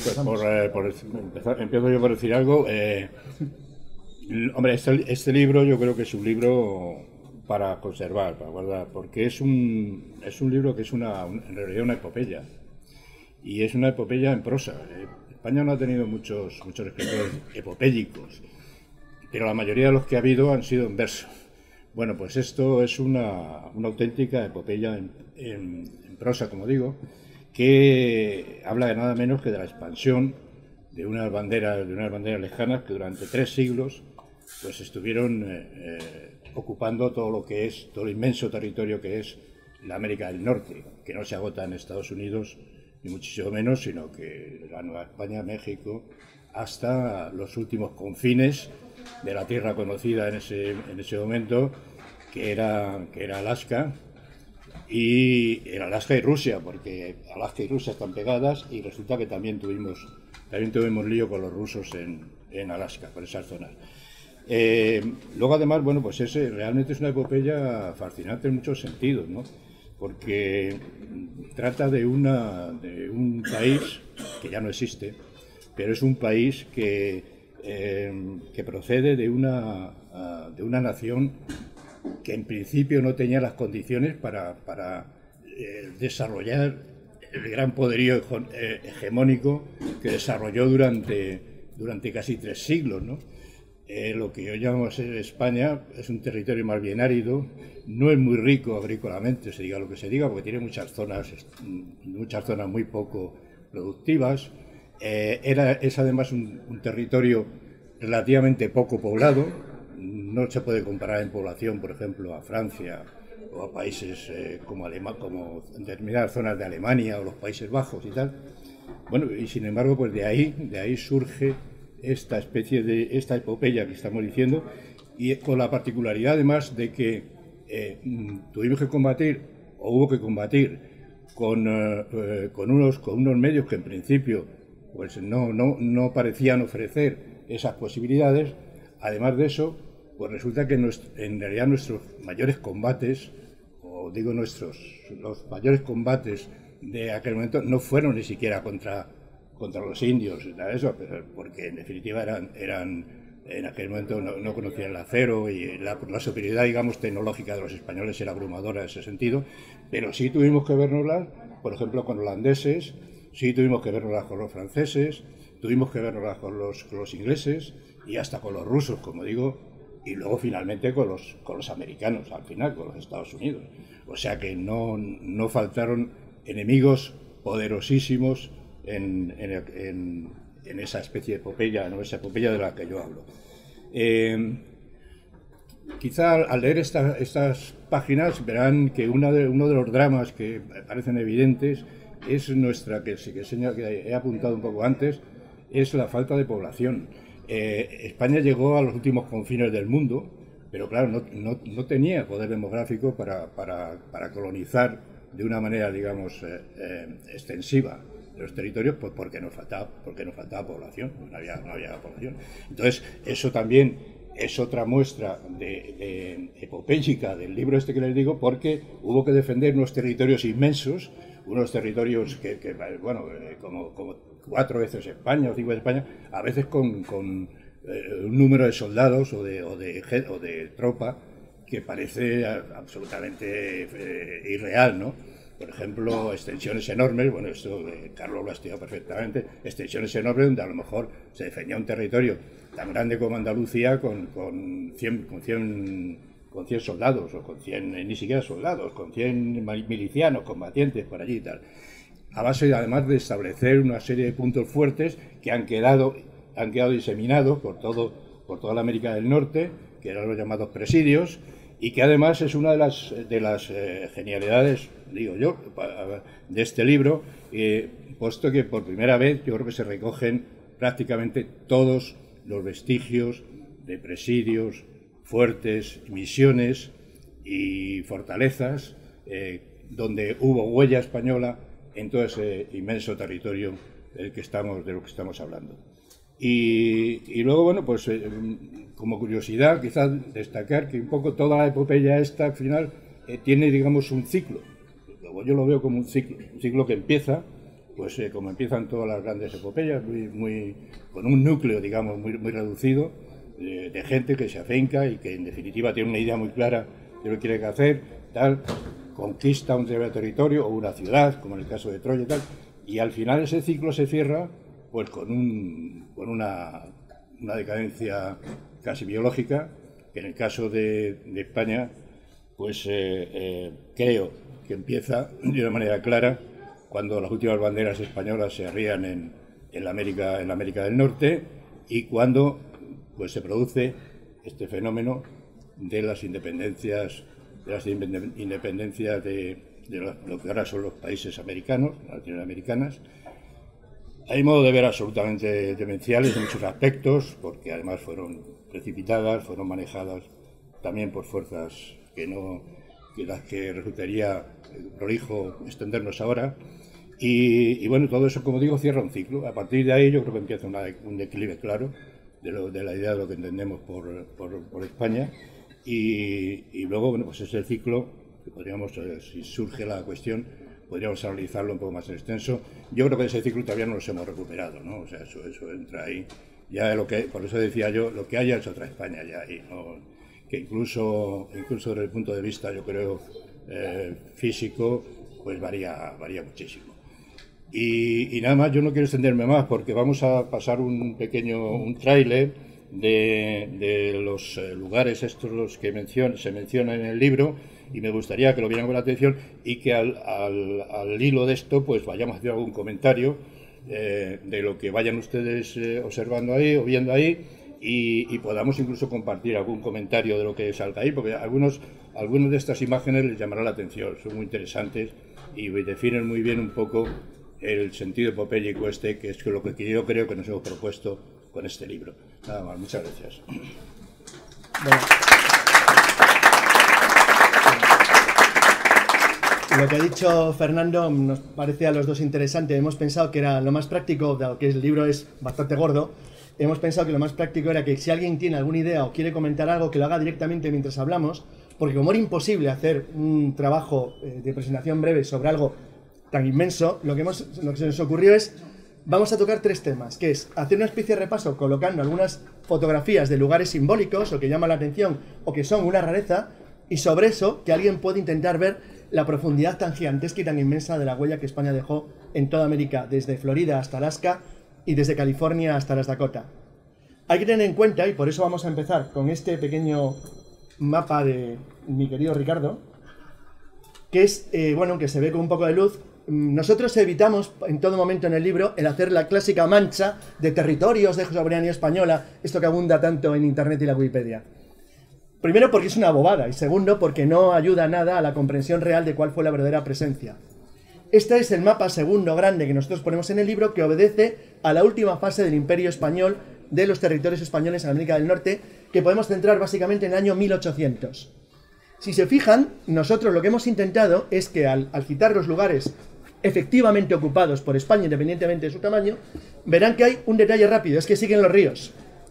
Pues empiezo yo por decir algo. Hombre, este libro yo creo que es un libro para conservar, para guardar, porque es un libro que es en realidad una epopeya. Y es una epopeya en prosa. España no ha tenido muchos escritores epopélicos, pero la mayoría de los que ha habido han sido en verso. Bueno, pues esto es una auténtica epopeya en prosa, como digo, que habla de nada menos que de la expansión de unas banderas lejanas que durante 3 siglos pues estuvieron ocupando todo el inmenso territorio que es la América del Norte, que no se agota en Estados Unidos ni muchísimo menos, sino que la Nueva España, México, hasta los últimos confines de la tierra conocida en ese momento, que era Alaska, y Rusia, porque Alaska y Rusia están pegadas, y resulta que también tuvimos lío con los rusos en Alaska, por esas zonas. Luego, además, bueno, pues realmente es una epopeya fascinante en muchos sentidos, ¿no? Porque trata de un país que ya no existe, pero es un país que procede de una nación que en principio no tenía las condiciones para desarrollar el gran poderío hegemónico que desarrolló durante casi 3 siglos, ¿no? Lo que hoy llamamos España es un territorio más bien árido, no es muy rico agrícolamente, se diga lo que se diga, porque tiene muchas zonas muy poco productivas. Es además un territorio relativamente poco poblado, no se puede comparar en población, por ejemplo, a Francia o a países como determinadas zonas de Alemania o los Países Bajos y tal. Bueno, y sin embargo, pues de ahí surge esta epopeya que estamos diciendo, y con la particularidad además de que hubo que combatir con unos medios que en principio pues no parecían ofrecer esas posibilidades. Además de eso, pues resulta que en realidad nuestros mayores combates, los mayores combates de aquel momento no fueron ni siquiera contra los indios, nada de eso, porque en definitiva eran en aquel momento no conocían el acero, y la superioridad, digamos, tecnológica de los españoles era abrumadora en ese sentido, pero sí tuvimos que vernoslas, por ejemplo, con holandeses, sí tuvimos que vernoslas con los franceses, tuvimos que vernoslas con los ingleses y hasta con los rusos, como digo, y luego finalmente con los americanos, al final, con los Estados Unidos. O sea que no faltaron enemigos poderosísimos en esa especie de epopeya, ¿no? Esa epopeya de la que yo hablo. Quizá al leer estas páginas verán que uno de los dramas que parecen evidentes es que he apuntado un poco antes, es la falta de población. España llegó a los últimos confines del mundo, pero claro, no tenía poder demográfico para colonizar de una manera, digamos, extensiva los territorios, pues porque nos faltaba población, no había población. Entonces, eso también es otra muestra de epopéyica del libro este que les digo, porque hubo que defender unos territorios inmensos, unos territorios como 4 veces España o 5 veces España, a veces con un número de soldados o de tropa que parece absolutamente irreal, ¿no? Por ejemplo, extensiones enormes, bueno, esto Carlos lo ha estudiado perfectamente, extensiones enormes donde a lo mejor se defendía un territorio tan grande como Andalucía con 100 soldados, o con 100, ni siquiera soldados, con 100 milicianos, combatientes por allí y tal. A base, además, de establecer una serie de puntos fuertes que han quedado diseminados por toda la América del Norte, que eran los llamados presidios, y que además es una de las genialidades, digo yo, de este libro, puesto que por primera vez yo creo que se recogen prácticamente todos los vestigios de presidios, fuertes, misiones y fortalezas donde hubo huella española en todo ese inmenso territorio de lo que estamos hablando. Y luego, bueno, pues como curiosidad, quizás destacar que un poco toda la epopeya esta, al final, tiene, digamos, un ciclo. Yo lo veo como un ciclo que empieza pues como empiezan todas las grandes epopeyas, con un núcleo, digamos, muy reducido, de gente que se afinca y que en definitiva tiene una idea muy clara de lo que quiere hacer, tal, conquista un territorio o una ciudad, como en el caso de Troya y tal, y al final ese ciclo se cierra pues con una decadencia casi biológica, que en el caso de España, pues creo que empieza de una manera clara cuando las últimas banderas españolas se arrían en la América del Norte, y cuando pues se produce este fenómeno de las independencias de lo que ahora son los países americanos, latinoamericanas. Hay modo de ver absolutamente demenciales en muchos aspectos, porque además fueron precipitadas, fueron manejadas también por fuerzas que las que resultaría prolijo extendernos ahora. Y bueno, todo eso, como digo, cierra un ciclo. A partir de ahí yo creo que empieza un declive claro de la idea de lo que entendemos por España. Y luego, bueno, pues ese ciclo que podríamos, si surge la cuestión, podríamos analizarlo un poco más en extenso. Yo creo que ese ciclo todavía no nos hemos recuperado, ¿no? O sea, eso entra ahí. Ya por eso decía yo, lo que haya es otra España ya ahí, ¿no? Que incluso desde el punto de vista, yo creo, físico, pues varía muchísimo. Y nada más, yo no quiero extenderme más porque vamos a pasar un tráiler de los lugares estos los que se mencionan en el libro, y me gustaría que lo vieran con atención y que al hilo de esto pues vayamos haciendo algún comentario de lo que vayan ustedes observando ahí o viendo ahí, y podamos incluso compartir algún comentario de lo que salga ahí, porque algunas de estas imágenes les llamará la atención, son muy interesantes y definen muy bien un poco el sentido epopéyico que es lo que yo creo que nos hemos propuesto con este libro. Nada más, muchas gracias. Bueno. Lo que ha dicho Fernando nos parece a los dos interesante. Hemos pensado que era lo más práctico, dado que el libro es bastante gordo, hemos pensado que lo más práctico era que si alguien tiene alguna idea o quiere comentar algo, que lo haga directamente mientras hablamos, porque como era imposible hacer un trabajo de presentación breve sobre algo tan inmenso, lo que se nos ocurrió es, vamos a tocar tres temas, que es hacer una especie de repaso colocando algunas fotografías de lugares simbólicos o que llaman la atención o que son una rareza, y sobre eso que alguien puede intentar ver la profundidad tan gigantesca y tan inmensa de la huella que España dejó en toda América, desde Florida hasta Alaska y desde California hasta las Dakota. Hay que tener en cuenta, y por eso vamos a empezar con este pequeño mapa de mi querido Ricardo, que es, bueno, que se ve con un poco de luz. Nosotros evitamos en todo momento en el libro el hacer la clásica mancha de territorios de soberanía española, esto que abunda tanto en Internet y la Wikipedia. Primero porque es una bobada, y segundo porque no ayuda nada a la comprensión real de cuál fue la verdadera presencia. Este es el mapa segundo grande que nosotros ponemos en el libro, que obedece a la última fase del Imperio Español, de los territorios españoles en América del Norte, que podemos centrar básicamente en el año 1800. Si se fijan, nosotros lo que hemos intentado es que al citar los lugares efectivamente ocupados por España, independientemente de su tamaño, verán que hay un detalle rápido, es que siguen los ríos.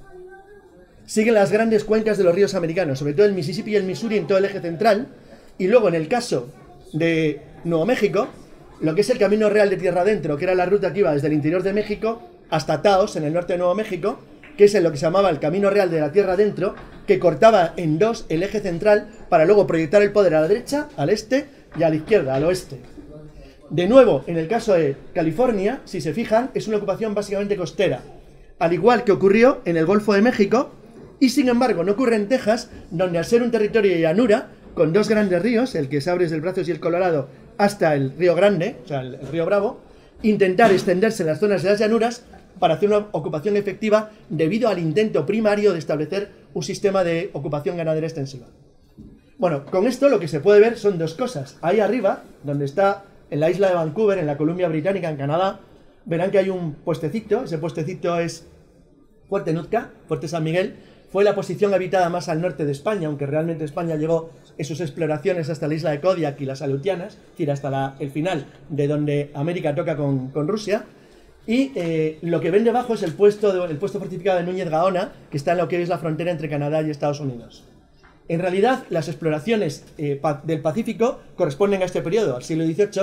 Siguen las grandes cuencas de los ríos americanos, sobre todo el Mississippi y el Missouri en todo el eje central, y luego en el caso de Nuevo México, lo que es el Camino Real de Tierra Adentro, que era la ruta que iba desde el interior de México hasta Taos, en el norte de Nuevo México, que es en lo que se llamaba el Camino Real de la Tierra Adentro, que cortaba en dos el eje central para luego proyectar el poder a la derecha, al este, y a la izquierda, al oeste. De nuevo, en el caso de California, si se fijan, es una ocupación básicamente costera, al igual que ocurrió en el Golfo de México, y sin embargo no ocurre en Texas, donde al ser un territorio de llanura, con dos grandes ríos, el que se abre desde el Brazos y el Colorado hasta el Río Grande, o sea, el Río Bravo, intentar extenderse en las zonas de las llanuras para hacer una ocupación efectiva debido al intento primario de establecer un sistema de ocupación ganadera extensiva. Bueno, con esto lo que se puede ver son dos cosas. Ahí arriba, donde está en la isla de Vancouver, en la Columbia Británica, en Canadá, verán que hay un puestecito. Ese puestecito es Fuerte Nootka, Fuerte San Miguel. Fue la posición habitada más al norte de España, aunque realmente España llegó en sus exploraciones hasta la isla de Kodiak y las Aleutianas, es decir, hasta el final de donde América toca con Rusia. Y lo que ven debajo es el puesto fortificado de Núñez Gaona, que está en lo que es la frontera entre Canadá y Estados Unidos. En realidad, las exploraciones del Pacífico corresponden a este periodo, al siglo XVIII,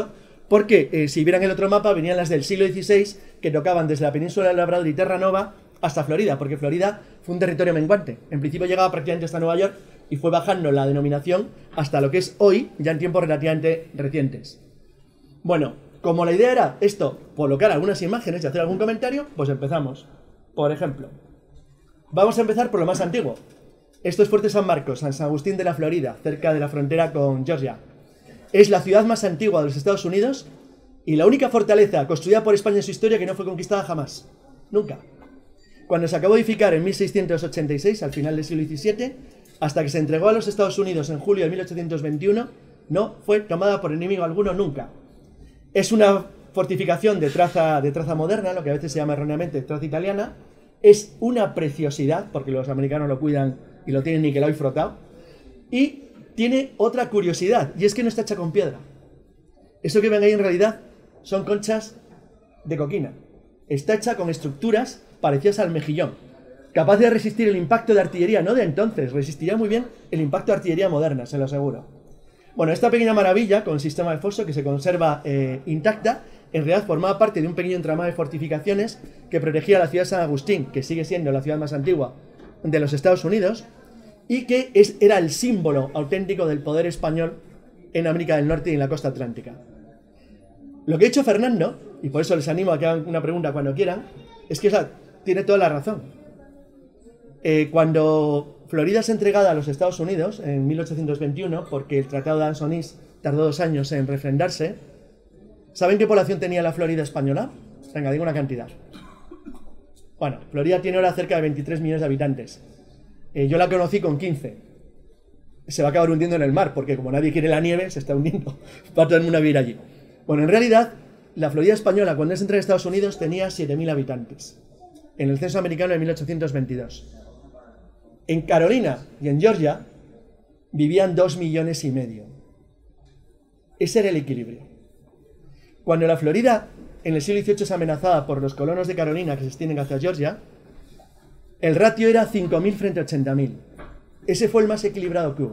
Porque si vieran el otro mapa, venían las del siglo XVI, que tocaban desde la península del Labrador y Terranova hasta Florida, porque Florida fue un territorio menguante. En principio llegaba prácticamente hasta Nueva York y fue bajando la denominación hasta lo que es hoy, ya en tiempos relativamente recientes. Bueno, como la idea era esto, colocar algunas imágenes y hacer algún comentario, pues empezamos. Por ejemplo, vamos a empezar por lo más antiguo. Esto es Fuerte San Marcos, en San Agustín de la Florida, cerca de la frontera con Georgia. Es la ciudad más antigua de los Estados Unidos y la única fortaleza construida por España en su historia que no fue conquistada jamás. Nunca. Cuando se acabó de edificar en 1686, al final del siglo XVII, hasta que se entregó a los Estados Unidos en julio de 1821, no fue tomada por enemigo alguno nunca. Es una fortificación de traza moderna, lo que a veces se llama erróneamente traza italiana. Es una preciosidad, porque los americanos lo cuidan y lo tienen niquelado y frotado. Y tiene otra curiosidad, y es que no está hecha con piedra. Eso que ven ahí en realidad son conchas de coquina. Está hecha con estructuras parecidas al mejillón, capaz de resistir el impacto de artillería, no de entonces, resistiría muy bien el impacto de artillería moderna, se lo aseguro. Bueno, esta pequeña maravilla, con el sistema de foso que se conserva intacta, en realidad formaba parte de un pequeño entramado de fortificaciones que protegía la ciudad de San Agustín, que sigue siendo la ciudad más antigua de los Estados Unidos, y que era el símbolo auténtico del poder español en América del Norte y en la costa atlántica. Lo que ha hecho Fernando, y por eso les animo a que hagan una pregunta cuando quieran, es que tiene toda la razón. Cuando Florida es entregada a los Estados Unidos en 1821, porque el Tratado de Anson-Is tardó 2 años en refrendarse, ¿saben qué población tenía la Florida española? Venga, digo una cantidad. Bueno, Florida tiene ahora cerca de 23 millones de habitantes. Yo la conocí con 15. Se va a acabar hundiendo en el mar, porque como nadie quiere la nieve, se está hundiendo. Va todo el mundo a vivir allí. Bueno, en realidad, la Florida española, cuando es entregada a Estados Unidos, tenía 7.000 habitantes. En el censo americano de 1822. En Carolina y en Georgia vivían 2,5 millones. Ese era el equilibrio. Cuando la Florida en el siglo XVIII es amenazada por los colonos de Carolina que se extienden hacia Georgia, el ratio era 5.000 frente a 80.000. Ese fue el más equilibrado que hubo.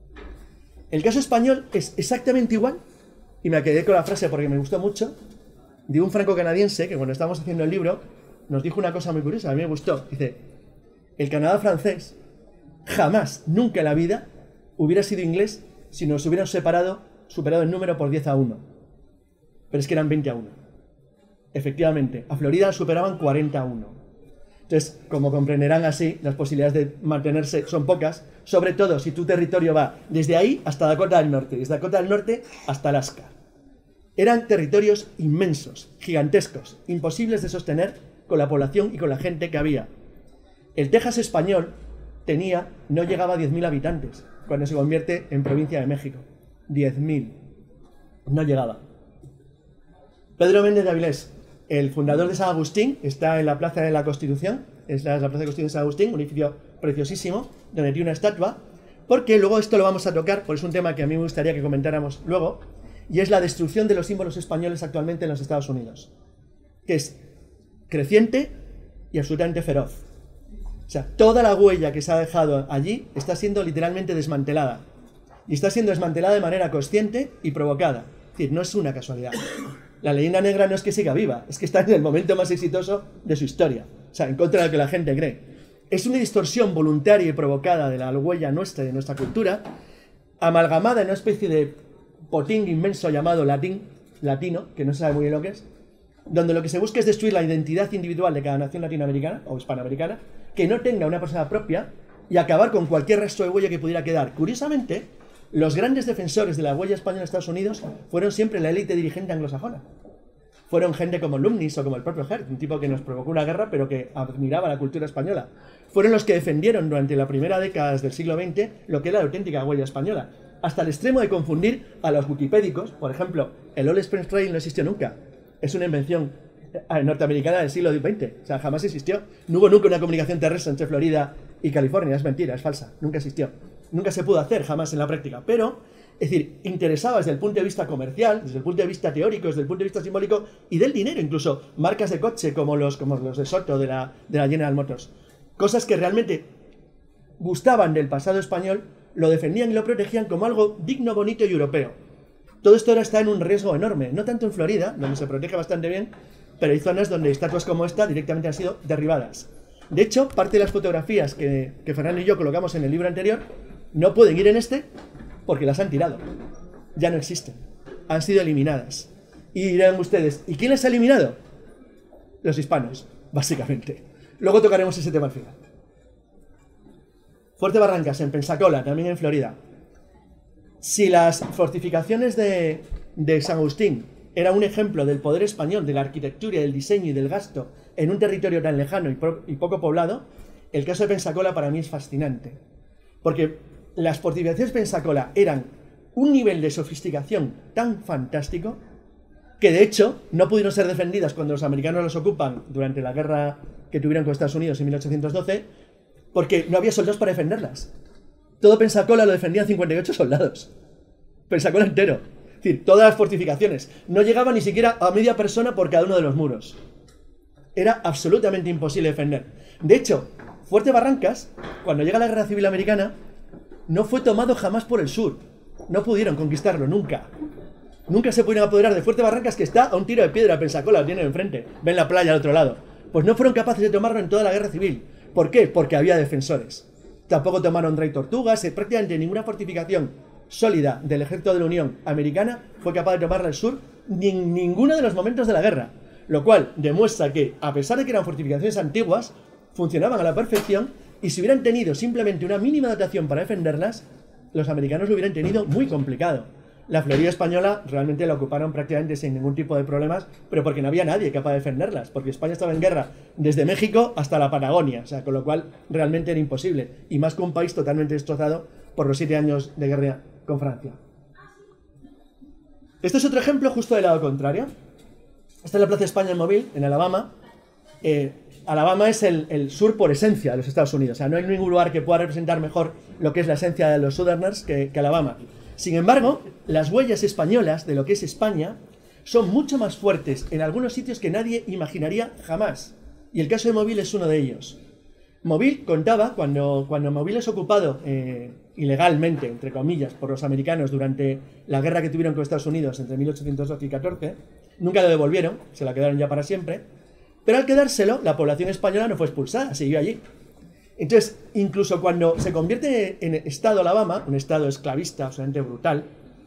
El caso español es exactamente igual, y me quedé con la frase porque me gustó mucho, de un franco-canadiense que cuando estábamos haciendo el libro nos dijo una cosa muy curiosa, a mí me gustó. Dice, el Canadá francés jamás, nunca en la vida, hubiera sido inglés si nos hubieran superado el número por 10-1. Pero es que eran 20-1. Efectivamente, a Florida superaban 40-1. Entonces, como comprenderán así, las posibilidades de mantenerse son pocas, sobre todo si tu territorio va desde ahí hasta Dakota del Norte, desde Dakota del Norte hasta Alaska. Eran territorios inmensos, gigantescos, imposibles de sostener con la población y con la gente que había. El Texas español no llegaba a 10.000 habitantes cuando se convierte en provincia de México. 10.000. No llegaba. Pedro Méndez de Avilés, el fundador de San Agustín, está en la Plaza de la Constitución, es la Plaza de Constitución de San Agustín, un edificio preciosísimo, donde tiene una estatua, porque luego esto lo vamos a tocar, porque es un tema que a mí me gustaría que comentáramos luego, y es la destrucción de los símbolos españoles actualmente en los Estados Unidos, que es creciente y absolutamente feroz. O sea, toda la huella que se ha dejado allí está siendo literalmente desmantelada, y está siendo desmantelada de manera consciente y provocada. Es decir, no es una casualidad. La leyenda negra no es que siga viva, es que está en el momento más exitoso de su historia. O sea, en contra de lo que la gente cree. Es una distorsión voluntaria y provocada de la huella nuestra y de nuestra cultura, amalgamada en una especie de potín inmenso llamado latino, que no se sabe muy bien lo que es, donde lo que se busca es destruir la identidad individual de cada nación latinoamericana o hispanoamericana, que no tenga una persona propia, y acabar con cualquier resto de huella que pudiera quedar. Curiosamente, los grandes defensores de la huella española en Estados Unidos fueron siempre la élite dirigente anglosajona. Fueron gente como Lummis o como el propio Hertz, un tipo que nos provocó una guerra pero que admiraba la cultura española. Fueron los que defendieron durante la primera década del siglo XX lo que era la auténtica huella española, hasta el extremo de confundir a los wikipédicos. Por ejemplo, el Old Express Trail no existió nunca. Es una invención norteamericana del siglo XX. O sea, jamás existió. No hubo nunca una comunicación terrestre entre Florida y California. Es mentira, es falsa. Nunca existió. Nunca se pudo hacer jamás en la práctica. Pero, es decir, interesaba desde el punto de vista comercial, desde el punto de vista teórico, desde el punto de vista simbólico y del dinero. Incluso marcas de coche como los de Soto, de la General Motors. Cosas que realmente gustaban del pasado español, lo defendían y lo protegían como algo digno, bonito y europeo. Todo esto ahora está en un riesgo enorme, no tanto en Florida, donde se protege bastante bien, pero hay zonas donde estatuas como esta directamente han sido derribadas. De hecho, parte de las fotografías que Fernando y yo colocamos en el libro anterior no pueden ir en este porque las han tirado. Ya no existen. Han sido eliminadas. Y dirán ustedes, ¿y quién las ha eliminado? Los hispanos, básicamente. Luego tocaremos ese tema al final. Fuerte Barrancas, en Pensacola, también en Florida. Si las fortificaciones de San Agustín era un ejemplo del poder español, de la arquitectura, del diseño y del gasto en un territorio tan lejano y poco poblado, el caso de Pensacola para mí es fascinante. Porque las fortificaciones de Pensacola eran un nivel de sofisticación tan fantástico que de hecho no pudieron ser defendidas cuando los americanos los ocupan durante la guerra que tuvieron con Estados Unidos en 1812, porque no había soldados para defenderlas. Todo Pensacola lo defendían 58 soldados. Pensacola entero. Es decir, todas las fortificaciones. No llegaba ni siquiera a media persona por cada uno de los muros. Era absolutamente imposible defender. De hecho, Fuerte Barrancas, cuando llega la Guerra Civil Americana, no fue tomado jamás por el sur. No pudieron conquistarlo, nunca. Nunca se pudieron apoderar de Fuerte Barrancas, que está a un tiro de piedra. Pensacola, lo tienen enfrente. Ven la playa al otro lado. Pues no fueron capaces de tomarlo en toda la Guerra Civil. ¿Por qué? Porque había defensores. Tampoco tomaron Rey Tortugas. Prácticamente ninguna fortificación sólida del ejército de la Unión Americana fue capaz de tomarla al sur en ninguno de los momentos de la guerra. Lo cual demuestra que, a pesar de que eran fortificaciones antiguas, funcionaban a la perfección y si hubieran tenido simplemente una mínima dotación para defenderlas, los americanos lo hubieran tenido muy complicado. La Florida española realmente la ocuparon prácticamente sin ningún tipo de problemas, pero porque no había nadie capaz de defenderlas, porque España estaba en guerra desde México hasta la Patagonia, o sea, con lo cual realmente era imposible, y más que un país totalmente destrozado por los 7 años de guerra con Francia. Este es otro ejemplo justo del lado contrario. Esta es la Plaza España en Mobile, en Alabama. Alabama es el sur por esencia de los Estados Unidos, o sea, no hay ningún lugar que pueda representar mejor lo que es la esencia de los Southerners que Alabama. Sin embargo, las huellas españolas de lo que es España son mucho más fuertes en algunos sitios que nadie imaginaría jamás. Y el caso de Mobile es uno de ellos. Mobile contaba, cuando Mobile es ocupado ilegalmente, entre comillas, por los americanos durante la guerra que tuvieron con Estados Unidos entre 1812 y 14, nunca lo devolvieron, se la quedaron ya para siempre, pero al quedárselo, la población española no fue expulsada, siguió allí. Entonces, incluso cuando se convierte en Estado Alabama, un Estado esclavista absolutamente brutal,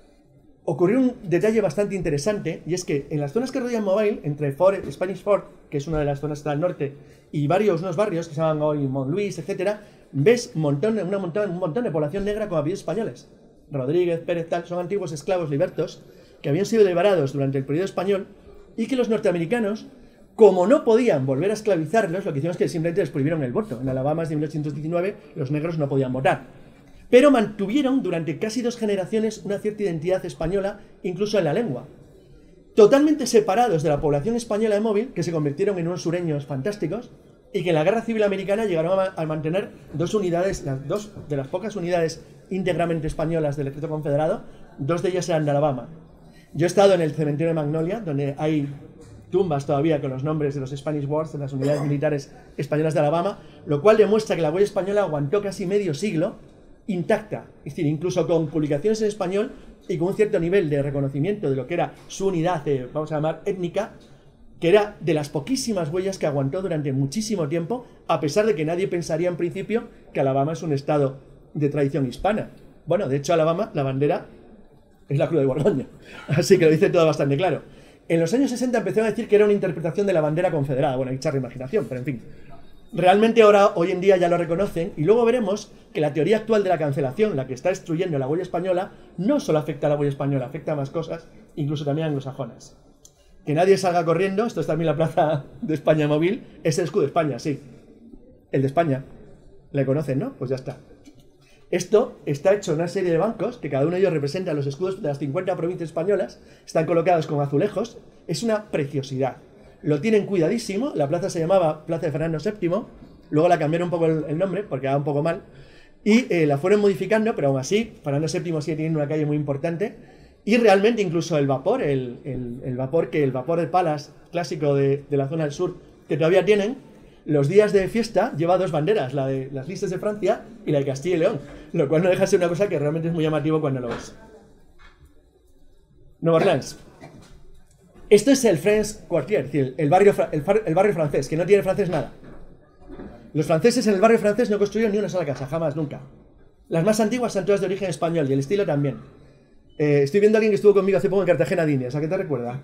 ocurrió un detalle bastante interesante, y es que en las zonas que rodean Mobile, entre Spanish Fort, que es una de las zonas que está al norte, y unos barrios que se llaman hoy Mont Luis, etc., ves un montón de población negra con apellidos españoles. Rodríguez, Pérez, tal, son antiguos esclavos libertos que habían sido liberados durante el periodo español y que los norteamericanos, como no podían volver a esclavizarlos, lo que hicieron es que simplemente les prohibieron el voto. En Alabama, desde 1819, los negros no podían votar. Pero mantuvieron durante casi 2 generaciones una cierta identidad española, incluso en la lengua. Totalmente separados de la población española de Mobile, que se convirtieron en unos sureños fantásticos, y que en la Guerra Civil Americana llegaron a mantener 2 unidades, dos de las pocas unidades íntegramente españolas del ejército confederado, 2 de ellas eran de Alabama. Yo he estado en el cementerio de Magnolia, donde hay tumbas todavía con los nombres de los Spanish Wars, de las unidades militares españolas de Alabama, lo cual demuestra que la huella española aguantó casi medio siglo intacta, es decir, incluso con publicaciones en español y con un cierto nivel de reconocimiento de lo que era su unidad, vamos a llamar étnica, que era de las poquísimas huellas que aguantó durante muchísimo tiempo, a pesar de que nadie pensaría en principio que Alabama es un estado de tradición hispana. Bueno, de hecho Alabama, la bandera, es la Cruz de Borgoña, así que lo dice todo bastante claro. En los años 60 empezaron a decir que era una interpretación de la bandera confederada. Bueno, hay que echarle imaginación, pero en fin. Realmente ahora, hoy en día ya lo reconocen, y luego veremos que la teoría actual de la cancelación, la que está destruyendo la huella española, no solo afecta a la huella española, afecta a más cosas, incluso también a anglosajonas. Que nadie salga corriendo, esto es también la Plaza de España Móvil, es el escudo de España, sí. El de España. Le conocen, ¿no? Pues ya está. Esto está hecho en una serie de bancos, que cada uno de ellos representa los escudos de las 50 provincias españolas, están colocados con azulejos, es una preciosidad. Lo tienen cuidadísimo, la plaza se llamaba Plaza de Fernando VII, luego la cambiaron un poco el nombre, porque era un poco mal, y la fueron modificando, pero aún así, Fernando VII sigue teniendo una calle muy importante, y realmente incluso el vapor, el vapor del Palace clásico de la zona del sur, que todavía tienen, los días de fiesta lleva 2 banderas, la de las listas de Francia y la de Castilla y León, lo cual no deja de ser una cosa que realmente es muy llamativo cuando lo ves. Nueva Orleans. Esto es el French Quartier, es decir, el barrio francés, que no tiene francés nada. Los franceses en el barrio francés no construyeron ni una sola casa, jamás, nunca. Las más antiguas son todas de origen español y el estilo también. Estoy viendo a alguien que estuvo conmigo hace poco en Cartagena de Indias, ¿a qué te recuerda?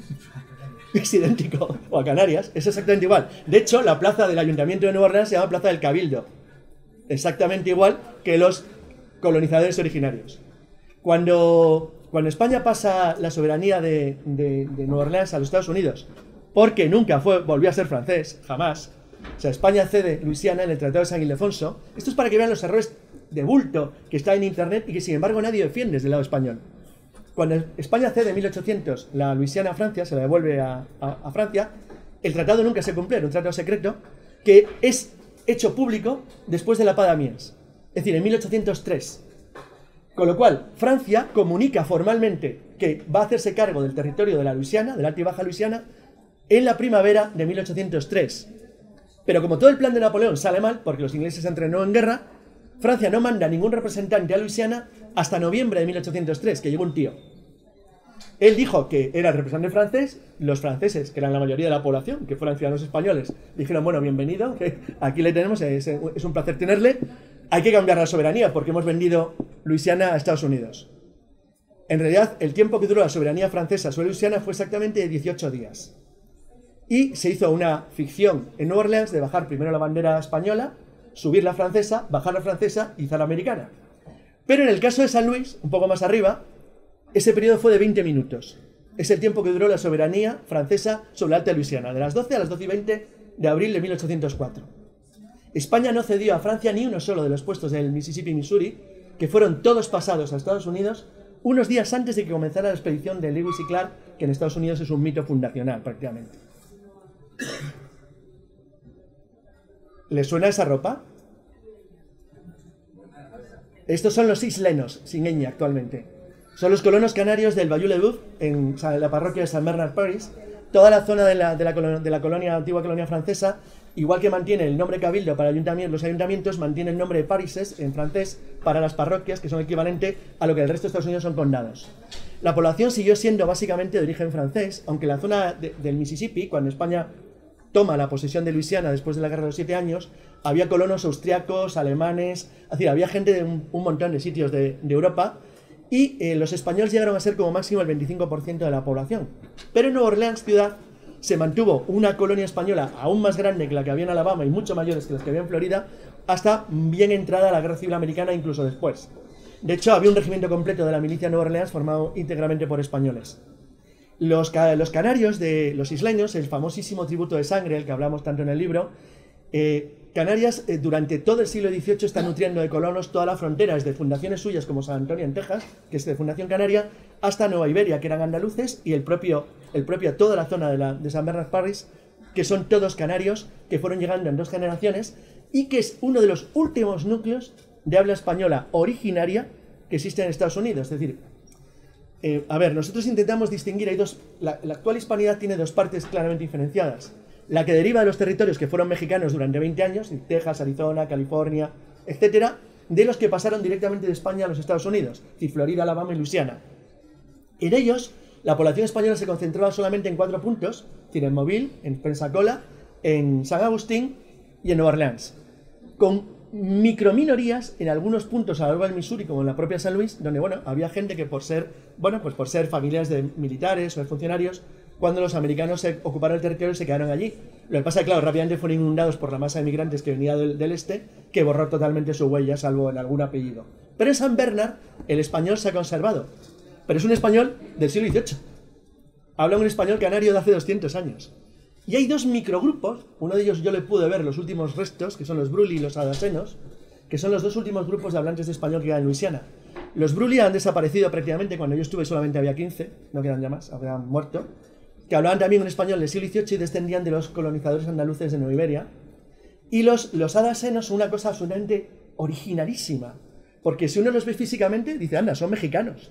Es idéntico. O a Canarias, es exactamente igual. De hecho, la plaza del Ayuntamiento de Nueva Orleans se llama Plaza del Cabildo. Exactamente igual que los colonizadores originarios. Cuando España pasa la soberanía de Nueva Orleans a los Estados Unidos, porque nunca volvió a ser francés, jamás. O sea, España cede Luisiana en el Tratado de San Ildefonso. Esto es para que vean los errores de bulto que está en Internet y que sin embargo nadie defiende desde el lado español. Cuando España cede en 1800 la Luisiana a Francia, se la devuelve a Francia, el tratado nunca se cumplió, era un tratado secreto que es hecho público después de la paz de Amiens, es decir, en 1803. Con lo cual, Francia comunica formalmente que va a hacerse cargo del territorio de la Luisiana, de la Alta y Baja Luisiana, en la primavera de 1803. Pero como todo el plan de Napoleón sale mal, porque los ingleses entran en guerra, Francia no manda ningún representante a Luisiana hasta noviembre de 1803, que llegó un tío. Él dijo que era el representante francés, los franceses, que eran la mayoría de la población, que fueran ciudadanos españoles, dijeron, bueno, bienvenido, aquí le tenemos, es un placer tenerle, hay que cambiar la soberanía porque hemos vendido Luisiana a Estados Unidos. En realidad, el tiempo que duró la soberanía francesa sobre Luisiana fue exactamente de 18 días. Y se hizo una ficción en Nueva Orleans de bajar primero la bandera española, subir la francesa, bajar la francesa y izar la americana. Pero en el caso de San Luis, un poco más arriba, ese periodo fue de 20 minutos. Es el tiempo que duró la soberanía francesa sobre la Alta Luisiana, de las 12 a las 12:20 de abril de 1804. España no cedió a Francia ni uno solo de los puestos del Mississippi y Missouri, que fueron todos pasados a Estados Unidos unos días antes de que comenzara la expedición de Lewis y Clark, que en Estados Unidos es un mito fundacional prácticamente. ¿Les suena esa ropa? Estos son los islenos, sin ñ actualmente. Son los colonos canarios del Bayou-le-Boeuf, en la parroquia de San Bernard Parish. Toda la zona de la colonia, antigua colonia francesa, igual que mantiene el nombre cabildo para los ayuntamientos, mantiene el nombre de parishes en francés para las parroquias, que son equivalente a lo que el resto de Estados Unidos son condados. La población siguió siendo básicamente de origen francés, aunque la zona del Mississippi, cuando España toma la posesión de Luisiana después de la Guerra de los 7 años, había colonos austriacos, alemanes, es decir, había gente de un montón de sitios de Europa, y los españoles llegaron a ser como máximo el 25% de la población. Pero en Nueva Orleans, ciudad, se mantuvo una colonia española aún más grande que la que había en Alabama y mucho mayores que las que había en Florida, hasta bien entrada la Guerra Civil Americana, incluso después. De hecho, había un regimiento completo de la milicia de Nueva Orleans formado íntegramente por españoles. Los canarios, los isleños, el famosísimo tributo de sangre, el que hablamos tanto en el libro, Canarias durante todo el siglo XVIII está nutriendo de colonos toda la frontera, desde fundaciones suyas como San Antonio en Texas, que es de Fundación Canaria, hasta Nueva Iberia, que eran andaluces, y toda la zona de San Bernard Parish, que son todos canarios, que fueron llegando en 2 generaciones, y que es uno de los últimos núcleos de habla española originaria que existe en Estados Unidos. Es decir, nosotros intentamos distinguir, la actual hispanidad tiene 2 partes claramente diferenciadas. La que deriva de los territorios que fueron mexicanos durante 20 años, Texas, Arizona, California, etcétera, de los que pasaron directamente de España a los Estados Unidos, es decir, Florida, Alabama y Luisiana. En ellos, la población española se concentraba solamente en 4 puntos, es decir, en Mobile, en Pensacola, en San Agustín y en Nueva Orleans, con microminorías en algunos puntos a lo largo del Missouri, como en la propia San Luis, donde había gente que por ser familiares de militares o de funcionarios, cuando los americanos se ocuparon el territorio se quedaron allí. Lo que pasa es que, claro, rápidamente fueron inundados por la masa de migrantes que venía del este, que borró totalmente su huella, salvo en algún apellido. Pero en San Bernard el español se ha conservado, pero es un español del siglo XVIII. Habla un español canario de hace 200 años. Y hay 2 microgrupos, uno de ellos yo le pude ver los últimos restos, que son los Bruley y los Adasenos, que son los 2 últimos grupos de hablantes de español que quedan en Luisiana. Los Bruley han desaparecido prácticamente, cuando yo estuve solamente había 15, no quedan ya más, habían muerto, que hablaban también un español del siglo XVIII y descendían de los colonizadores andaluces de Nueva Iberia. Y los Adasenos son una cosa absolutamente originalísima, porque si uno los ve físicamente, dice, anda, son mexicanos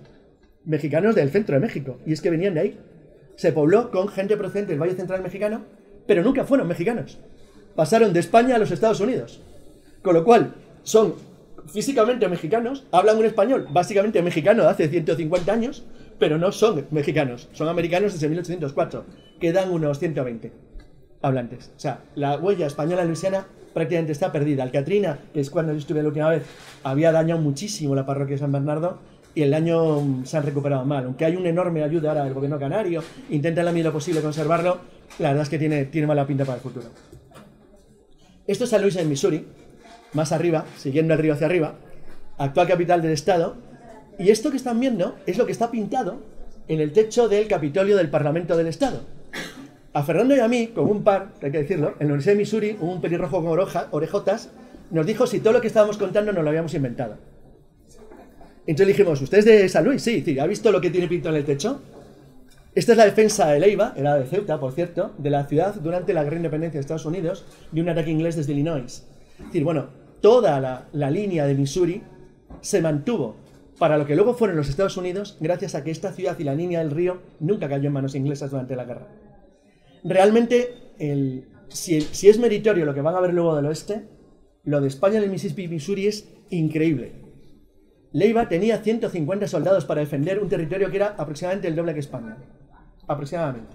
del centro de México, y es que venían de ahí. Se pobló con gente procedente del Valle Central mexicano, pero nunca fueron mexicanos. Pasaron de España a los Estados Unidos. Con lo cual, son físicamente mexicanos, hablan un español básicamente mexicano de hace 150 años, pero no son mexicanos, son americanos desde 1804. Quedan unos 120 hablantes. O sea, la huella española en Luisiana prácticamente está perdida. Alcatrina, que es cuando yo estuve la última vez, había dañado muchísimo la parroquia de San Bernardo y el daño se han recuperado mal. Aunque hay una enorme ayuda ahora del gobierno canario, intenta en la medida posible conservarlo, la verdad es que tiene mala pinta para el futuro. Esto es San Luis en Missouri, más arriba, siguiendo el río hacia arriba, actual capital del estado, y esto que están viendo es lo que está pintado en el techo del Capitolio del Parlamento del Estado. A Fernando y a mí, con un par, hay que decirlo, en la Universidad de Missouri, un pelirrojo con orejotas, nos dijo si todo lo que estábamos contando nos lo habíamos inventado. Entonces dijimos, ¿usted es de San Luis? Sí, ¿ha visto lo que tiene pintado en el techo? Esta es la defensa de Leiva, era de Ceuta, por cierto, de la ciudad durante la Guerra de Independencia de Estados Unidos, de un ataque inglés desde Illinois. Es decir, bueno, toda la línea de Missouri se mantuvo para lo que luego fueron los Estados Unidos, gracias a que esta ciudad y la línea del río nunca cayó en manos inglesas durante la guerra. Realmente, si es meritorio lo que van a ver luego del oeste, lo de España en el Mississippi y Missouri es increíble. Leiva tenía 150 soldados para defender un territorio que era aproximadamente el doble que España. Aproximadamente.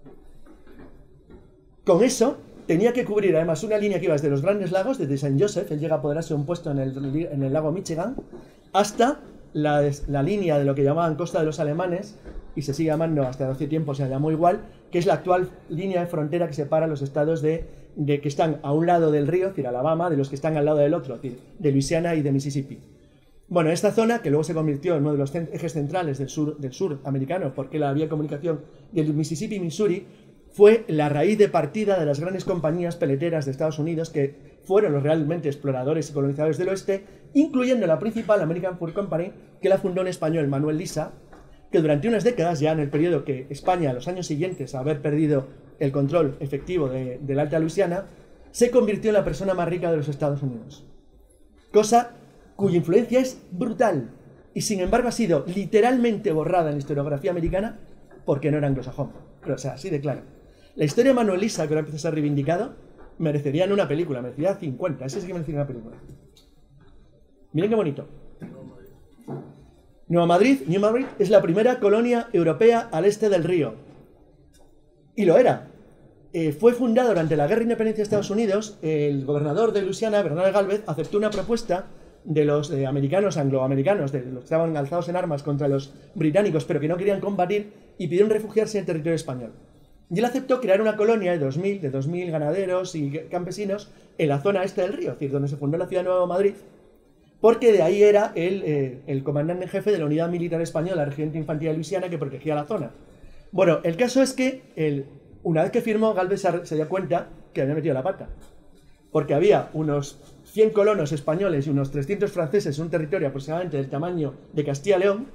Con eso, tenía que cubrir además una línea que iba desde los Grandes Lagos, desde Saint Joseph, él llega a apoderarse de un puesto en el lago Michigan, hasta la línea de lo que llamaban Costa de los Alemanes, y se sigue llamando, hasta hace tiempo se llamó igual, que es la actual línea de frontera que separa los estados de que están a un lado del río, es decir, Alabama, de los que están al lado del otro, es decir, de Luisiana y de Mississippi. Bueno, esta zona, que luego se convirtió en uno de los ejes centrales del sur americano, porque la vía de comunicación del Mississippi y Missouri, fue la raíz de partida de las grandes compañías peleteras de Estados Unidos, que fueron los realmente exploradores y colonizadores del oeste, incluyendo la principal American Fur Company, que la fundó un español, Manuel Lisa, que durante unas décadas, ya en el periodo que España, en los años siguientes a haber perdido el control efectivo de la Alta Luisiana, se convirtió en la persona más rica de los Estados Unidos. Cosa cuya influencia es brutal, y sin embargo ha sido literalmente borrada en la historiografía americana porque no era anglosajón. Pero, o sea, así de claro. La historia de Manuel Lisa, que ahora empieza a ser reivindicado, merecería una película, merecería 50, ese sí que merecería una película. Miren qué bonito. New Madrid es la primera colonia europea al este del río. Y lo era. Fue fundada durante la Guerra de Independencia de Estados Unidos. El gobernador de Luisiana, Bernal Galvez, aceptó una propuesta de los americanos, angloamericanos, de los que estaban alzados en armas contra los británicos, pero que no querían combatir, y pidieron refugiarse en territorio español. Y él aceptó crear una colonia de 2.000 ganaderos y campesinos en la zona este del río, es decir, donde se fundó la ciudad de Nueva Madrid, porque de ahí era el comandante en jefe de la unidad militar española, la Regimiento de Infantería de Luisiana, que protegía la zona. Bueno, el caso es que una vez que firmó, Galvez se dio cuenta que había metido la pata, porque había unos 100 colonos españoles y unos 300 franceses en un territorio aproximadamente del tamaño de Castilla y León,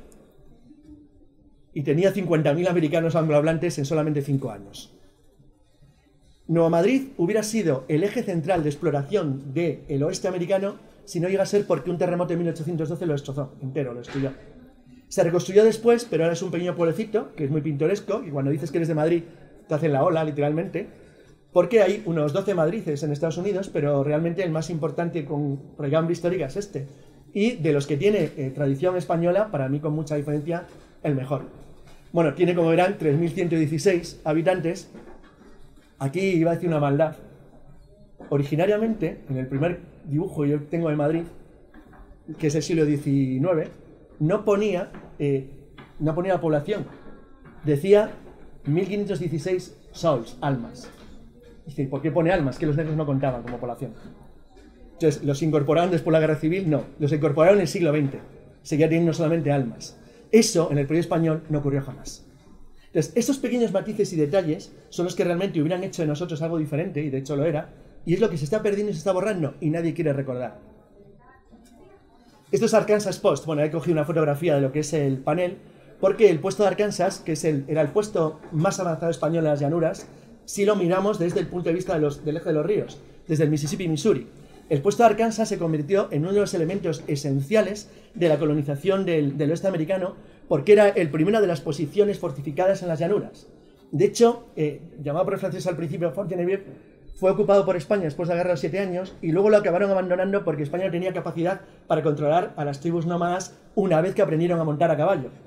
y tenía 50.000 americanos anglohablantes en solamente 5 años. Nueva Madrid hubiera sido el eje central de exploración del oeste americano si no llega a ser porque un terremoto en 1812 lo destrozó entero, lo destruyó. Se reconstruyó después, pero ahora es un pequeño pueblecito, que es muy pintoresco, y cuando dices que eres de Madrid, te hacen la ola, literalmente, porque hay unos 12 Madrices en Estados Unidos, pero realmente el más importante con regambre histórica es este. Y de los que tiene tradición española, para mí con mucha diferencia, el mejor. Bueno, tiene, como verán, 3.116 habitantes. Aquí iba a decir una maldad. Originariamente, en el primer dibujo que yo tengo de Madrid, que es el siglo XIX, no ponía la población. Decía 1.516 souls, almas. Es decir, ¿por qué pone almas? Que los negros no contaban como población. Entonces, ¿los incorporaron después de la Guerra Civil? No, los incorporaron en el siglo XX. Seguía teniendo solamente almas. Eso, en el periodo español, no ocurrió jamás. Entonces, estos pequeños matices y detalles son los que realmente hubieran hecho de nosotros algo diferente, y de hecho lo era, y es lo que se está perdiendo y se está borrando, y nadie quiere recordar. Esto es Arkansas Post. Bueno, he cogido una fotografía de lo que es el panel, porque el puesto de Arkansas, que era el puesto más avanzado español en las llanuras, si lo miramos desde el punto de vista del eje de los ríos, desde el Mississippi y Missouri. El puesto de Arkansas se convirtió en uno de los elementos esenciales de la colonización del oeste americano, porque era el primero de las posiciones fortificadas en las llanuras. De hecho, llamado por el francés al principio Fort Geneviève, fue ocupado por España después de la Guerra de los 7 años, y luego lo acabaron abandonando porque España no tenía capacidad para controlar a las tribus nómadas una vez que aprendieron a montar a caballo.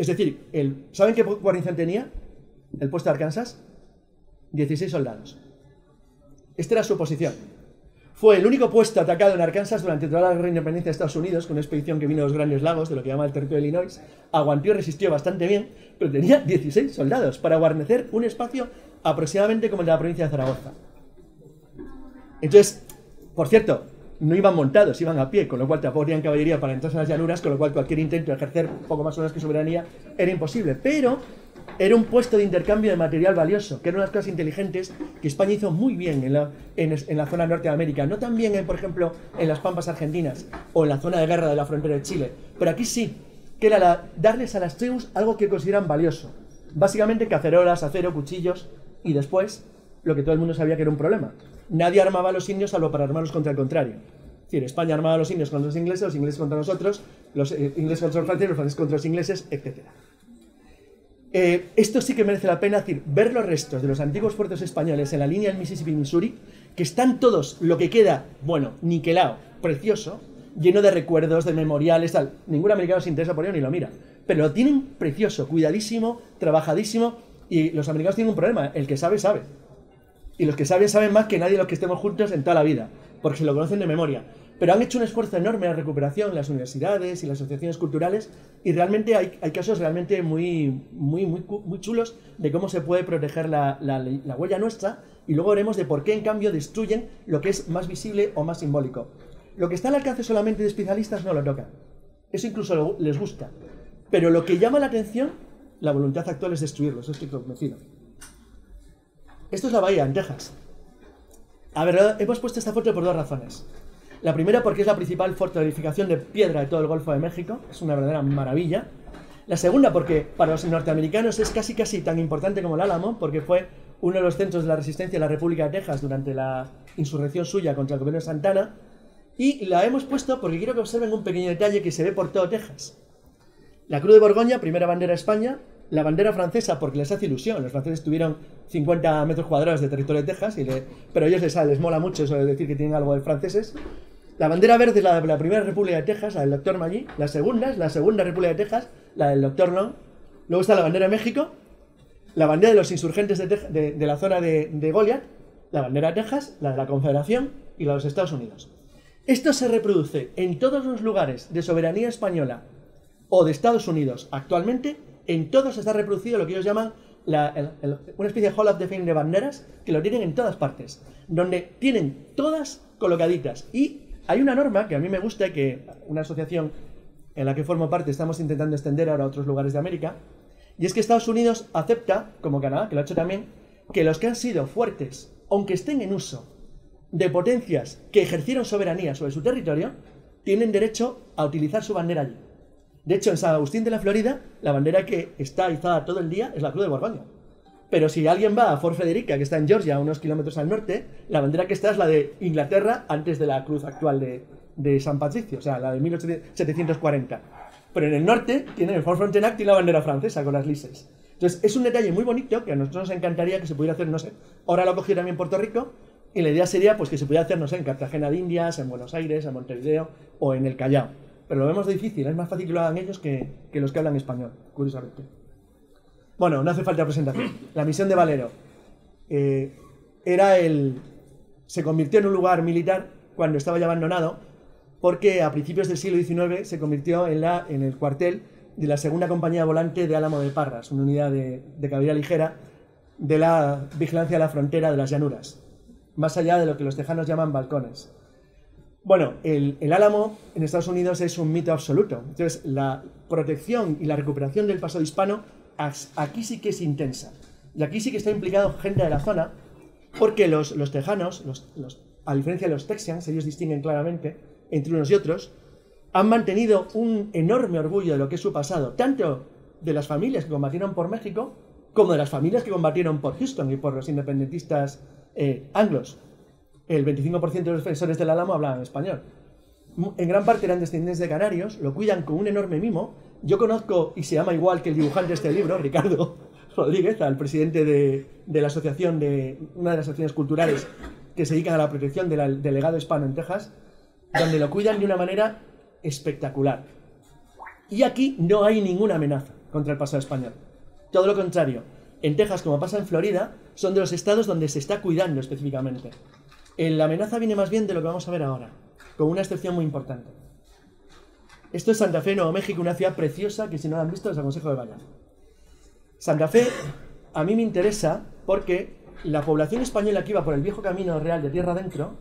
Es decir, ¿saben qué guarnición tenía el puesto de Arkansas? 16 soldados. Esta era su posición. Fue el único puesto atacado en Arkansas durante toda la guerra de independencia de Estados Unidos, con una expedición que vino de los Grandes Lagos, de lo que llama el territorio de Illinois. Aguantó y resistió bastante bien, pero tenía 16 soldados para guarnecer un espacio aproximadamente como el de la provincia de Zaragoza. Entonces, por cierto, no iban montados, iban a pie, con lo cual tampoco tenían caballería para entrar en las llanuras, con lo cual cualquier intento de ejercer un poco más o menos que soberanía era imposible. Pero era un puesto de intercambio de material valioso, que era una de las cosas inteligentes que España hizo muy bien en la zona norte de América. No tan bien, por ejemplo, en las Pampas argentinas o en la zona de guerra de la frontera de Chile, pero aquí sí, que era darles a las tribus algo que consideran valioso. Básicamente cacerolas, acero, cuchillos y después lo que todo el mundo sabía que era un problema. Nadie armaba a los indios salvo para armarlos contra el contrario. Es decir, España armaba a los indios contra los ingleses contra nosotros, los ingleses contra los franceses contra los ingleses, etc. Esto sí que merece la pena, decir, ver los restos de los antiguos puertos españoles en la línea del Mississippi-Missouri, que están todos, lo que queda, bueno, niquelado, precioso, lleno de recuerdos, de memoriales, tal. Ningún americano se interesa por ello ni lo mira. Pero lo tienen precioso, cuidadísimo, trabajadísimo, y los americanos tienen un problema, el que sabe, sabe. Y los que saben más que nadie de los que estemos juntos en toda la vida, porque se lo conocen de memoria. Pero han hecho un esfuerzo enorme en la recuperación, las universidades y las asociaciones culturales, y realmente hay casos realmente muy chulos de cómo se puede proteger la huella nuestra, y luego veremos de por qué en cambio destruyen lo que es más visible o más simbólico. Lo que está al alcance solamente de especialistas no lo tocan. Eso incluso les gusta. Pero lo que llama la atención, la voluntad actual es destruirlo, eso estoy convencido. Esto es la bahía, en Texas. A ver, hemos puesto esta foto por dos razones. La primera porque es la principal fortificación de piedra de todo el Golfo de México, es una verdadera maravilla. La segunda porque para los norteamericanos es casi tan importante como el Álamo, porque fue uno de los centros de la resistencia de la República de Texas durante la insurrección suya contra el gobierno de Santana. Y la hemos puesto porque quiero que observen un pequeño detalle que se ve por todo Texas. La Cruz de Borgoña, primera bandera de España. La bandera francesa, porque les hace ilusión. Los franceses tuvieron 50 metros cuadrados de territorio de Texas, pero a ellos les mola mucho eso de decir que tienen algo de franceses. La bandera verde es la de la primera República de Texas, la del Dr. Maggi. La segunda es la segunda República de Texas, la del Dr. Long. Luego está la bandera de México, la bandera de los insurgentes de la zona de Goliath, la bandera de Texas, la de la Confederación y la de los Estados Unidos. Esto se reproduce en todos los lugares de soberanía española o de Estados Unidos actualmente. En todos está reproducido lo que ellos llaman una especie de Hall of Fame de banderas, que lo tienen en todas partes, donde tienen todas colocaditas. Y hay una norma que a mí me gusta y que una asociación en la que formo parte estamos intentando extender ahora a otros lugares de América, y es que Estados Unidos acepta, como Canadá, que lo ha hecho también, que los que han sido fuertes, aunque estén en uso, de potencias que ejercieron soberanía sobre su territorio, tienen derecho a utilizar su bandera allí. De hecho, en San Agustín de la Florida, la bandera que está izada todo el día es la Cruz de Borgoña. Pero si alguien va a Fort Frederica, que está en Georgia, a unos kilómetros al norte, la bandera que está es la de Inglaterra antes de la cruz actual de San Patricio, o sea, la de 1740. Pero en el norte tienen el Fort Frontenac y la bandera francesa con las lises. Entonces, es un detalle muy bonito que a nosotros nos encantaría que se pudiera hacer, no sé, ahora lo ha cogido también Puerto Rico, y la idea sería pues que se pudiera hacer, no sé, en Cartagena de Indias, en Buenos Aires, en Montevideo o en el Callao. Pero lo vemos difícil, es más fácil que lo hagan ellos que los que hablan español, curiosamente. Bueno, no hace falta presentación. La misión de Valero se convirtió en un lugar militar cuando estaba ya abandonado, porque a principios del siglo XIX se convirtió en el cuartel de la segunda compañía volante de Álamo de Parras, una unidad de caballería ligera de la vigilancia de la frontera de las llanuras, más allá de lo que los tejanos llaman balcones. Bueno, el Álamo en Estados Unidos es un mito absoluto. Entonces, la protección y la recuperación del pasado hispano aquí sí que es intensa. Y aquí sí que está implicado gente de la zona, porque los tejanos, a diferencia de los texans, ellos distinguen claramente entre unos y otros, han mantenido un enorme orgullo de lo que es su pasado, tanto de las familias que combatieron por México, como de las familias que combatieron por Houston y por los independentistas anglos. El 25% de los defensores del Álamo hablaban español. En gran parte eran descendientes de canarios, lo cuidan con un enorme mimo. Yo conozco, y se llama igual que el dibujante de este libro, Ricardo Rodríguez, al presidente de la asociación, una de las asociaciones culturales que se dedican a la protección del legado hispano en Texas, donde lo cuidan de una manera espectacular. Y aquí no hay ninguna amenaza. contra el pasado español. Todo lo contrario. En Texas, como pasa en Florida, son de los estados donde se está cuidando específicamente. La amenaza viene más bien de lo que vamos a ver ahora, con una excepción muy importante. Esto es Santa Fe, Nuevo México, una ciudad preciosa que si no la han visto les aconsejo que vayan. Santa Fe a mí me interesa porque la población española que iba por el viejo camino real de tierra adentro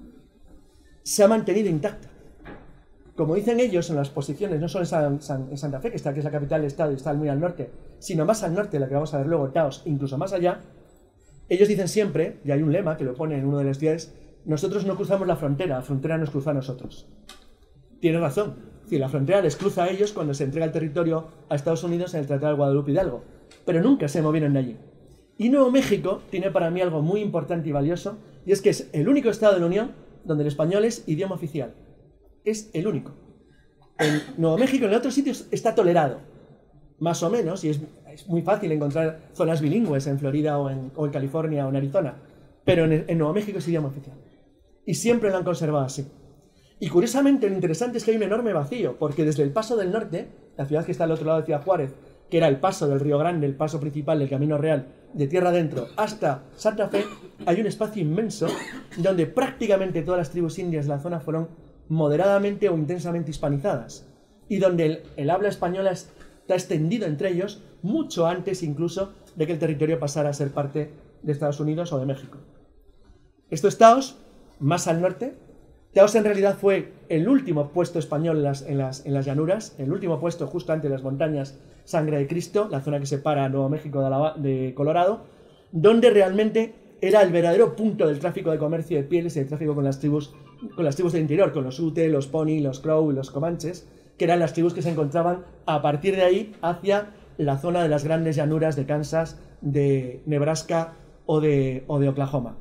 se ha mantenido intacta. Como dicen ellos en las posiciones, no solo en Santa Fe, que es la capital del estado y está muy al norte, sino más al norte, la que vamos a ver luego, Taos, incluso más allá, ellos dicen siempre, y hay un lema que lo pone en uno de los días, nosotros no cruzamos la frontera nos cruza a nosotros. Tiene razón, es decir, la frontera les cruza a ellos cuando se entrega el territorio a Estados Unidos en el Tratado de Guadalupe Hidalgo, pero nunca se movieron de allí. Y Nuevo México tiene para mí algo muy importante y valioso, y es que es el único estado de la Unión donde el español es idioma oficial. Es el único. En Nuevo México, en otros sitios, está tolerado, más o menos, y es muy fácil encontrar zonas bilingües en Florida o en California o en Arizona, pero en Nuevo México es idioma oficial. Y siempre lo han conservado así. Y curiosamente, lo interesante es que hay un enorme vacío, porque desde el Paso del Norte, la ciudad que está al otro lado de Ciudad Juárez, que era el paso del Río Grande, el paso principal del Camino Real, de tierra adentro hasta Santa Fe, hay un espacio inmenso donde prácticamente todas las tribus indias de la zona fueron moderadamente o intensamente hispanizadas, y donde el habla española está extendido entre ellos mucho antes incluso de que el territorio pasara a ser parte de Estados Unidos o de México. Esto es Taos, más al norte. Taos en realidad fue el último puesto español en las llanuras, el último puesto justo ante las montañas Sangre de Cristo, la zona que separa Nuevo México de Colorado, donde realmente era el verdadero punto del tráfico de comercio de pieles y de tráfico con las tribus del interior, con los Ute, los Pony, los Crow y los Comanches, que eran las tribus que se encontraban a partir de ahí hacia la zona de las grandes llanuras de Kansas, de Nebraska o de Oklahoma.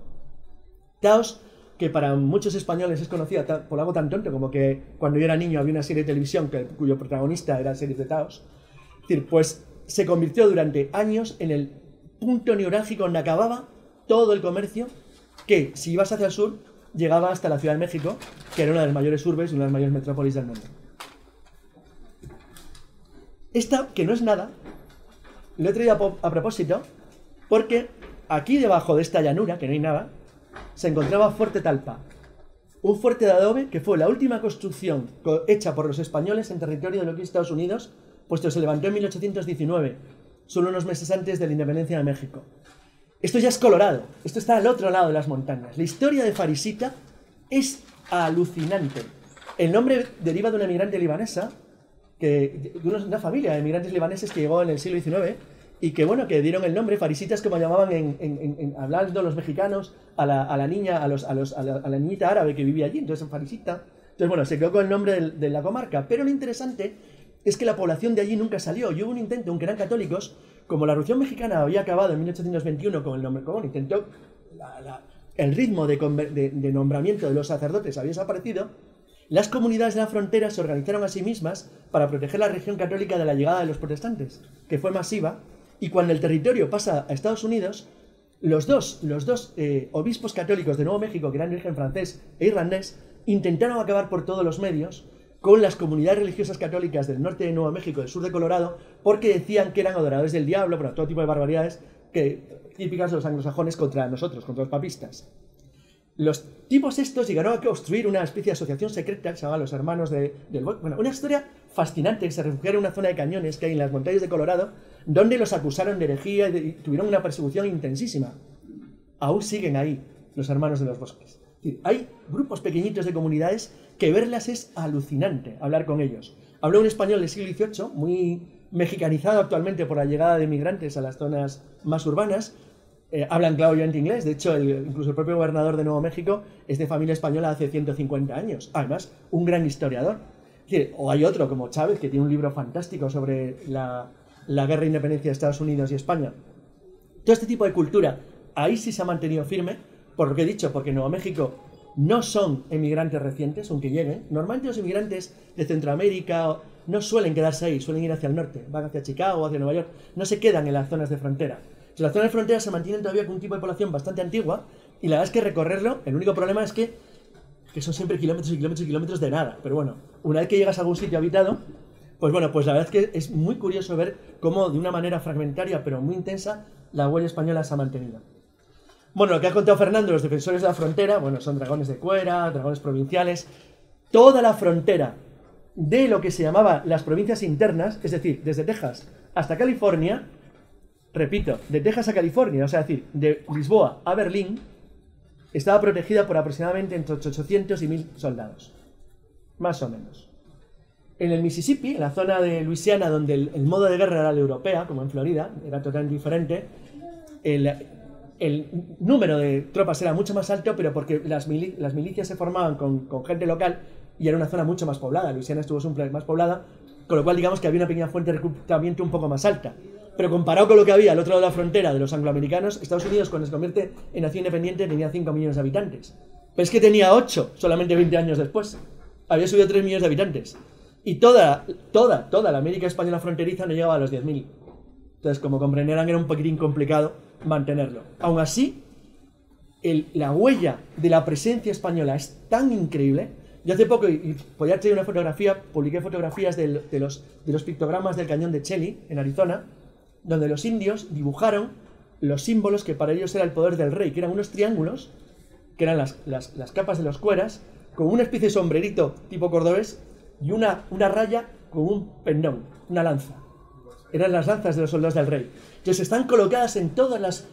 Taos, que para muchos españoles es conocida por algo tan tonto como que cuando yo era niño había una serie de televisión cuyo protagonista era series de Taos, es decir, pues se convirtió durante años en el punto neurálgico donde acababa todo el comercio, que si ibas hacia el sur llegaba hasta la Ciudad de México, que era una de las mayores urbes y una de las mayores metrópolis del mundo. Esta, que no es nada, lo he traído a propósito, porque aquí debajo de esta llanura, que no hay nada, se encontraba Fuerte Talpa, un fuerte de adobe que fue la última construcción hecha por los españoles en territorio de lo que es Estados Unidos, puesto que se levantó en 1819, solo unos meses antes de la independencia de México. Esto ya es Colorado, esto está al otro lado de las montañas. La historia de Farisita es alucinante. El nombre deriva de una emigrante libanesa, de una familia de emigrantes libaneses que llegó en el siglo XIX y que, bueno, que dieron el nombre, Farisitas, como llamaban hablando los mexicanos a la niña, a la niñita árabe que vivía allí, entonces Farisita. Entonces, bueno, se quedó con el nombre de la comarca, pero lo interesante es que la población de allí nunca salió, y hubo un intento, aunque eran católicos, como la Revolución Mexicana había acabado en 1821 con el nombre común, intentó, el ritmo de nombramiento de los sacerdotes había desaparecido, las comunidades de la frontera se organizaron a sí mismas para proteger la región católica de la llegada de los protestantes, que fue masiva, y cuando el territorio pasa a Estados Unidos, los dos obispos católicos de Nuevo México, que eran de origen francés e irlandés, intentaron acabar por todos los medios con las comunidades religiosas católicas del norte de Nuevo México, del sur de Colorado, porque decían que eran adoradores del diablo, bueno, todo tipo de barbaridades típicas de los anglosajones contra nosotros, contra los papistas. Los tipos estos llegaron a construir una especie de asociación secreta que se llamaba los Hermanos del Bueno, una historia fascinante, que se refugiaron en una zona de cañones que hay en las montañas de Colorado, donde los acusaron de herejía y tuvieron una persecución intensísima. Aún siguen ahí los Hermanos de los Bosques. Es decir, hay grupos pequeñitos de comunidades que verlas es alucinante, hablar con ellos. Habló un español del siglo XVIII, muy mexicanizado actualmente por la llegada de migrantes a las zonas más urbanas. Hablan claro obviamente inglés, de hecho incluso el propio gobernador de Nuevo México es de familia española hace 150 años, además un gran historiador. Es decir, o hay otro como Chávez que tiene un libro fantástico sobre la guerra de independencia de Estados Unidos y España. Todo este tipo de cultura ahí sí se ha mantenido firme, por lo que he dicho, porque Nuevo México no son emigrantes recientes, aunque lleguen. Normalmente los inmigrantes de Centroamérica no suelen quedarse ahí, suelen ir hacia el norte, van hacia Chicago, hacia Nueva York, no se quedan en las zonas de frontera. Las zonas de frontera se mantienen todavía con un tipo de población bastante antigua, y la verdad es que recorrerlo, el único problema es que son siempre kilómetros y kilómetros y kilómetros de nada. Pero bueno, una vez que llegas a algún sitio habitado, Pues bueno, pues la verdad es que es muy curioso ver cómo de una manera fragmentaria pero muy intensa la huella española se ha mantenido. Bueno, lo que ha contado Fernando, los defensores de la frontera, bueno, son dragones de cuera, dragones provinciales, toda la frontera de lo que se llamaba las provincias internas, es decir, desde Texas hasta California, repito, de Texas a California, o sea, es decir, de Lisboa a Berlín, estaba protegida por aproximadamente entre 800 y 1000 soldados, más o menos. En el Mississippi, en la zona de Luisiana, donde el modo de guerra era la europea, como en Florida, era totalmente diferente, el número de tropas era mucho más alto, pero porque las milicias se formaban con gente local y era una zona mucho más poblada. Luisiana estuvo siempre más poblada, con lo cual digamos que había una pequeña fuente de reclutamiento un poco más alta. Pero comparado con lo que había al otro lado de la frontera de los angloamericanos, Estados Unidos, cuando se convierte en nación independiente, tenía 5 millones de habitantes. Pero es que tenía 8 solamente 20 años después. Había subido 3 millones de habitantes. Y toda la América española fronteriza no llegaba a los 10.000. Entonces, como comprenderán, era un poquitín complicado mantenerlo. Aún así, la huella de la presencia española es tan increíble. Yo hace poco, y podía traer una fotografía, publiqué fotografías de los pictogramas del cañón de Chelly, en Arizona, donde los indios dibujaron los símbolos que para ellos era el poder del rey, que eran unos triángulos, que eran las capas de los cueras, con una especie de sombrerito tipo cordobés y una raya con un pendón, una lanza. Eran las lanzas de los soldados del rey. Entonces están colocadas en todas las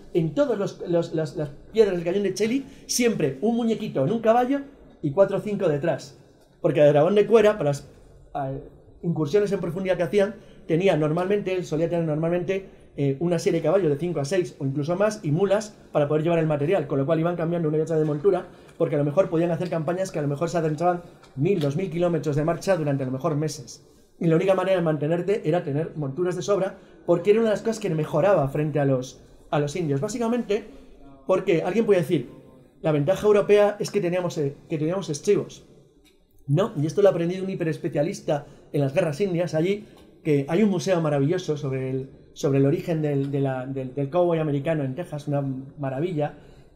piedras del cañón de Chelly, siempre un muñequito en un caballo y 4 o 5 detrás. Porque el dragón de cuera, para las incursiones en profundidad que hacían, él solía tener normalmente una serie de caballos de 5 a 6 o incluso más y mulas para poder llevar el material, con lo cual iban cambiando una y otra de montura, porque a lo mejor podían hacer campañas que a lo mejor se adentraban 1000, 2000 kilómetros de marcha durante a lo mejor meses. Y la única manera de mantenerte era tener monturas de sobra, porque era una de las cosas que mejoraba frente a los indios. Básicamente, porque alguien puede decir, la ventaja europea es que teníamos estribos. No, y esto lo aprendí de un hiperespecialista en las guerras indias, allí, que hay un museo maravilloso sobre el origen del cowboy americano en Texas, una maravilla,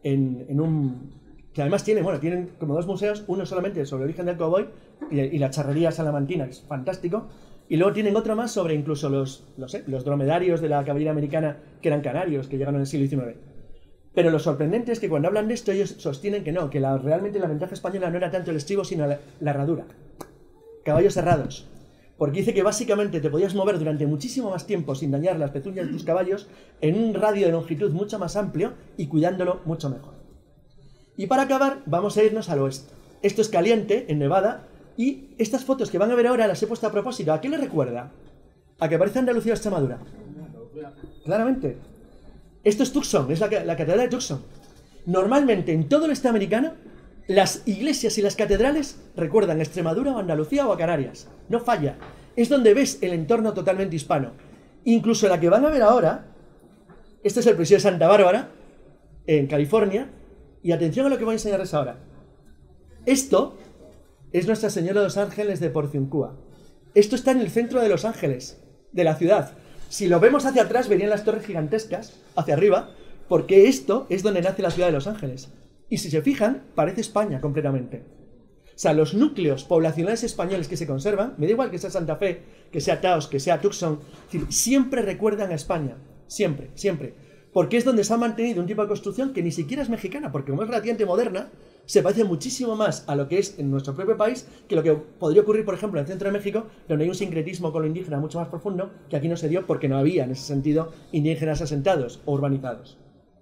que además tienen como 2 museos, uno solamente sobre el origen del cowboy y la charrería salamantina, que es fantástico, y luego tienen otro más sobre incluso los dromedarios de la caballería americana, que eran canarios, que llegaron en el siglo XIX. Pero lo sorprendente es que cuando hablan de esto ellos sostienen que no, que realmente la ventaja española no era tanto el estribo, sino la herradura. Caballos cerrados. Porque dice que básicamente te podías mover durante muchísimo más tiempo sin dañar las pezuñas de tus caballos en un radio de longitud mucho más amplio y cuidándolo mucho mejor. Y para acabar, vamos a irnos al oeste. Esto es Caliente, en Nevada, y estas fotos que van a ver ahora las he puesto a propósito. ¿A qué le recuerda? ¿A que parece Andalucía o Extremadura? Claramente. Esto es Tucson, es la catedral de Tucson. Normalmente en todo el este americano, las iglesias y las catedrales recuerdan a Extremadura o Andalucía o a Canarias. No falla. Es donde ves el entorno totalmente hispano. Incluso la que van a ver ahora, este es el presidio de Santa Bárbara, en California, y atención a lo que voy a enseñarles ahora. Esto es Nuestra Señora de los Ángeles de Porciuncúa. Esto está en el centro de Los Ángeles, de la ciudad. Si lo vemos hacia atrás, verían las torres gigantescas, hacia arriba, porque esto es donde nace la ciudad de Los Ángeles. Y si se fijan, parece España completamente. O sea, los núcleos poblacionales españoles que se conservan, me da igual que sea Santa Fe, que sea Taos, que sea Tucson, es decir, siempre recuerdan a España. Siempre, siempre. Porque es donde se ha mantenido un tipo de construcción que ni siquiera es mexicana, porque como es relativamente moderna, se parece muchísimo más a lo que es en nuestro propio país que lo que podría ocurrir, por ejemplo, en el centro de México, donde hay un sincretismo con lo indígena mucho más profundo, que aquí no se dio porque no había, en ese sentido, indígenas asentados o urbanizados.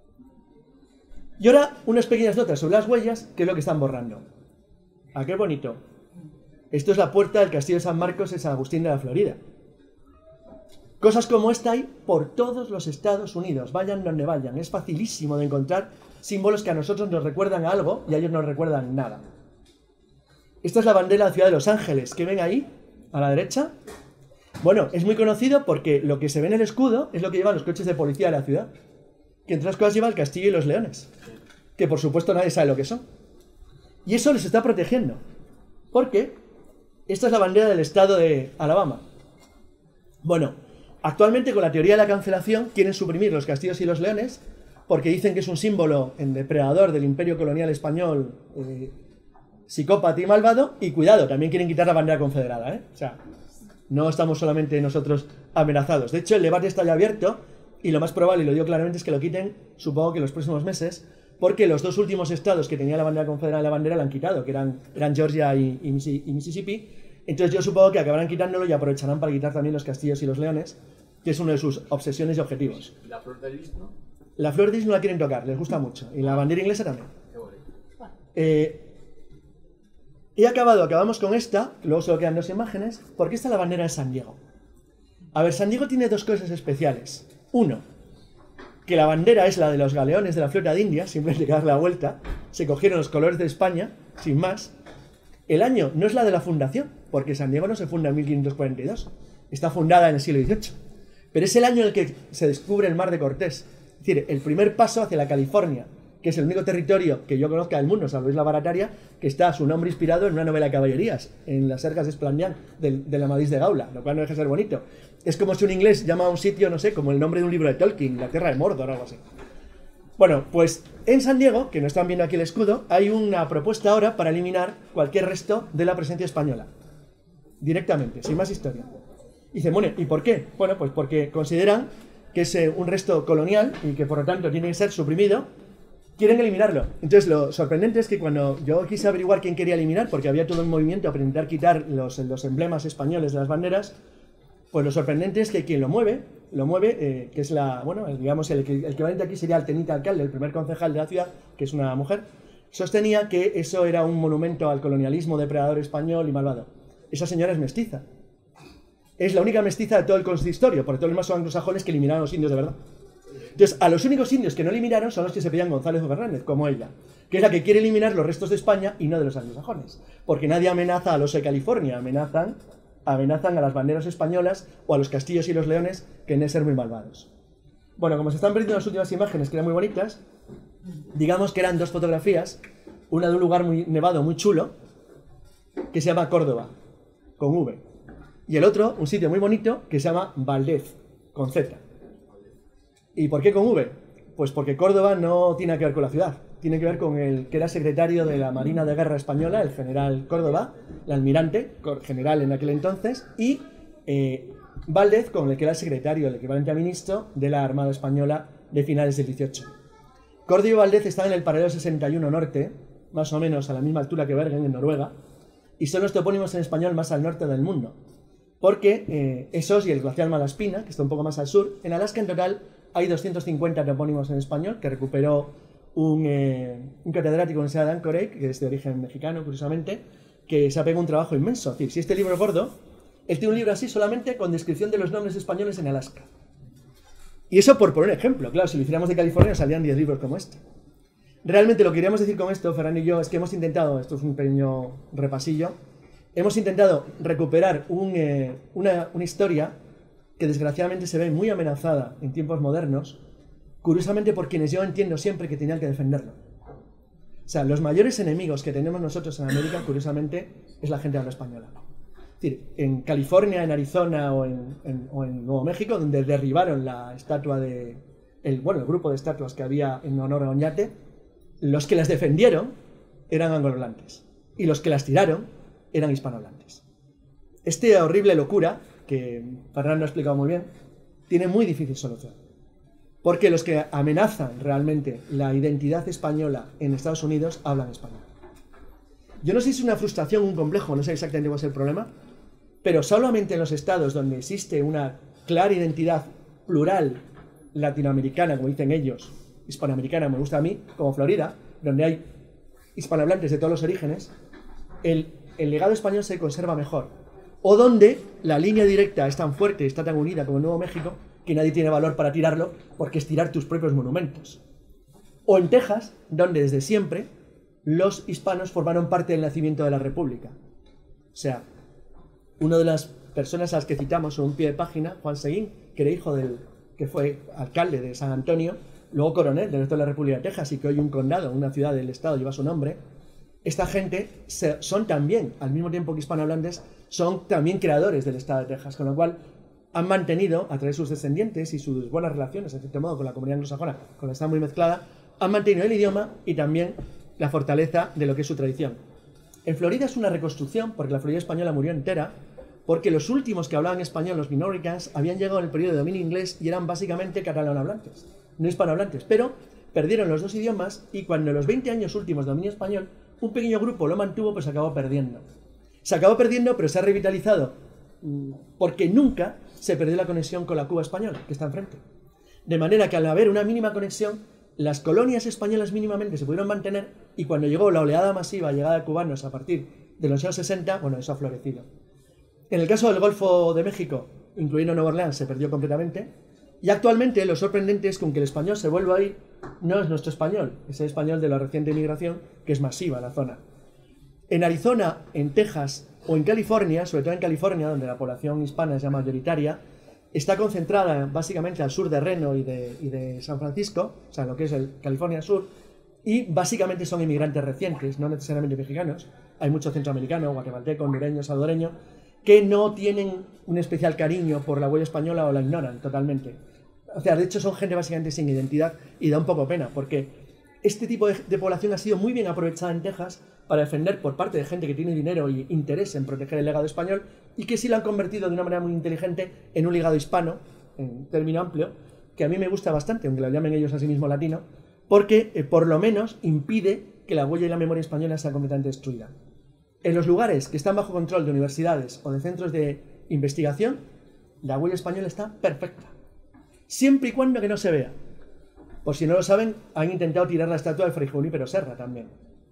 Y ahora, unas pequeñas notas sobre las huellas, que es lo que están borrando. ¡Ah, qué bonito! Esto es la puerta del Castillo de San Marcos en San Agustín de la Florida. Cosas como esta hay por todos los Estados Unidos, vayan donde vayan. Es facilísimo de encontrar símbolos que a nosotros nos recuerdan a algo y a ellos no nos recuerdan nada. Esta es la bandera de la ciudad de Los Ángeles, que ven ahí, a la derecha. Bueno, es muy conocido porque lo que se ve en el escudo es lo que llevan los coches de policía de la ciudad, que entre otras cosas lleva el castillo y los leones, que por supuesto nadie sabe lo que son. Y eso les está protegiendo, porque esta es la bandera del estado de Alabama. Bueno, actualmente con la teoría de la cancelación quieren suprimir los castillos y los leones porque dicen que es un símbolo depredador del imperio colonial español, psicópata y malvado, y cuidado, también quieren quitar la bandera confederada, ¿eh? O sea, No estamos solamente nosotros amenazados. De hecho, el debate está ya abierto y lo más probable, y lo digo claramente, es que lo quiten, supongo que en los próximos meses, porque los dos últimos estados que tenía la bandera confederada en la bandera la han quitado, que eran Georgia y Mississippi. Entonces yo supongo que acabarán quitándolo y aprovecharán para quitar también los castillos y los leones, que es uno de sus obsesiones y objetivos. ¿La flor de lis, no? La flor de lis no la quieren tocar, les gusta mucho. Y la bandera inglesa también. Acabamos con esta, luego solo quedan dos imágenes, porque esta es la bandera de San Diego. A ver, San Diego tiene dos cosas especiales. Uno, que la bandera es la de los galeones de la flota de India, simplemente hay que darle la vuelta, se cogieron los colores de España, sin más. El año no es la de la fundación, porque San Diego no se funda en 1542, está fundada en el siglo XVIII, pero es el año en el que se descubre el Mar de Cortés, es decir, el primer paso hacia la California, que es el único territorio que yo conozca del mundo, salvo Isla Barataria, que está a su nombre inspirado en una novela de caballerías, en las cercas de Esplandián, del Amadís de Gaula, lo cual no deja de ser bonito. Es como si un inglés llama a un sitio, no sé, como el nombre de un libro de Tolkien, la Tierra de Mordor o algo así. Bueno, pues en San Diego, que no están viendo aquí el escudo, hay una propuesta ahora para eliminar cualquier resto de la presencia española. Directamente, sin más historia. Y dicen, bueno, ¿y por qué? Bueno, pues porque consideran que es un resto colonial y que por lo tanto tiene que ser suprimido. Quieren eliminarlo. Entonces lo sorprendente es que cuando yo quise averiguar quién quería eliminar, porque había todo un movimiento para intentar quitar los emblemas españoles de las banderas, pues lo sorprendente es que quien lo mueve, que es digamos el equivalente aquí sería el teniente alcalde, el primer concejal de la ciudad, que es una mujer, sostenía que eso era un monumento al colonialismo depredador español y malvado. Esa señora es mestiza. Es la única mestiza de todo el consistorio, porque todos los demás son anglosajones que eliminaron a los indios de verdad. Entonces, a los únicos indios que no eliminaron son los que se pedían González o Fernández, como ella, que es la que quiere eliminar los restos de España y no de los anglosajones. Porque nadie amenaza a los de California, amenazan a las banderas españolas o a los castillos y los leones, que deben ser muy malvados. Bueno, como se están perdiendo las últimas imágenes, que eran muy bonitas, digamos que eran dos fotografías, una de un lugar muy nevado, muy chulo, que se llama Córdoba, con V, y el otro, un sitio muy bonito, que se llama Valdez, con Z. ¿Y por qué con V? Pues porque Córdoba no tiene que ver con la ciudad, tiene que ver con el que era secretario de la Marina de Guerra Española, el general Córdoba, el almirante, general en aquel entonces, y Valdez con el que era secretario, el equivalente a ministro de la Armada Española de finales del 18. Córdoba y Valdez están en el paralelo 61 norte, más o menos a la misma altura que Bergen, en Noruega, y son los topónimos en español más al norte del mundo, porque esos y el glaciar Malaspina, que está un poco más al sur, en Alaska en total hay 250 topónimos en español que recuperó un catedrático en la Universidad de Anchorage, que es de origen mexicano, curiosamente, que se ha pegado un trabajo inmenso. Es decir, si este libro es gordo, él tiene un libro así solamente con descripción de los nombres españoles en Alaska. Y eso por poner ejemplo. Claro, si lo hiciéramos de California salían 10 libros como este. Realmente lo que queríamos decir con esto, Ferran y yo, es que hemos intentado, esto es un pequeño repasillo, hemos intentado recuperar una historia que desgraciadamente se ve muy amenazada en tiempos modernos, curiosamente por quienes yo entiendo siempre que tenían que defenderlo. O sea, los mayores enemigos que tenemos nosotros en América, curiosamente, es la gente habla española. Es decir, en California, en Arizona o en Nuevo México, donde derribaron la estatua el grupo de estatuas que había en honor a Oñate, los que las defendieron eran anglohablantes y los que las tiraron eran hispanohablantes. Esta horrible locura, que Fernando ha explicado muy bien, tiene muy difícil solución. Porque los que amenazan realmente la identidad española en Estados Unidos hablan español. Yo no sé si es una frustración, un complejo, no sé exactamente cuál es el problema, pero solamente en los estados donde existe una clara identidad plural latinoamericana, como dicen ellos, hispanoamericana, me gusta a mí, como Florida, donde hay hispanohablantes de todos los orígenes, el legado español se conserva mejor. O donde la línea directa es tan fuerte, está tan unida como en Nuevo México, que nadie tiene valor para tirarlo, porque es tirar tus propios monumentos. O en Texas, donde desde siempre los hispanos formaron parte del nacimiento de la República. O sea, una de las personas a las que citamos en un pie de página, Juan Seguín, que era hijo que fue alcalde de San Antonio, luego coronel del resto de la República de Texas, y que hoy un condado, una ciudad del estado lleva su nombre. Esta gente son también, al mismo tiempo que hispanohablantes, son también creadores del estado de Texas, con lo cual han mantenido, a través de sus descendientes y sus buenas relaciones, en cierto modo, con la comunidad anglosajona, con la que está muy mezclada, han mantenido el idioma y también la fortaleza de lo que es su tradición. En Florida es una reconstrucción, porque la Florida española murió entera, porque los últimos que hablaban español, los minoricans, habían llegado en el periodo de dominio inglés y eran básicamente catalanohablantes, no hispanohablantes, pero perdieron los dos idiomas y cuando en los 20 años últimos de dominio español, un pequeño grupo lo mantuvo, pues se acabó perdiendo. Se acabó perdiendo, pero se ha revitalizado porque nunca se perdió la conexión con la Cuba española, que está enfrente. De manera que al haber una mínima conexión, las colonias españolas mínimamente se pudieron mantener y cuando llegó la oleada masiva llegada de cubanos a partir de los años 60, bueno, eso ha florecido. En el caso del Golfo de México, incluyendo Nueva Orleans, se perdió completamente. Y actualmente lo sorprendente es que aunque el español se vuelva a ir, no es nuestro español, es el español de la reciente inmigración, que es masiva la zona. En Arizona, en Texas o en California, sobre todo en California, donde la población hispana es ya mayoritaria, está concentrada básicamente al sur de Reno y de San Francisco, o sea, lo que es el California Sur, y básicamente son inmigrantes recientes, no necesariamente mexicanos. Hay muchos centroamericanos, guatemaltecos, hondureños, salvadoreños, que no tienen un especial cariño por la huella española o la ignoran totalmente. O sea, de hecho son gente básicamente sin identidad y da un poco pena, porque este tipo de población ha sido muy bien aprovechada en Texas para defender por parte de gente que tiene dinero y interés en proteger el legado español y que sí lo han convertido de una manera muy inteligente en un legado hispano, en término amplio, que a mí me gusta bastante, aunque lo llamen ellos a sí mismo latino, porque por lo menos impide que la huella y la memoria española sea completamente destruida. En los lugares que están bajo control de universidades o de centros de investigación, la huella española está perfecta. Siempre y cuando que no se vea. Por si no lo saben, han intentado tirar la estatua de Fray Junípero Serra también.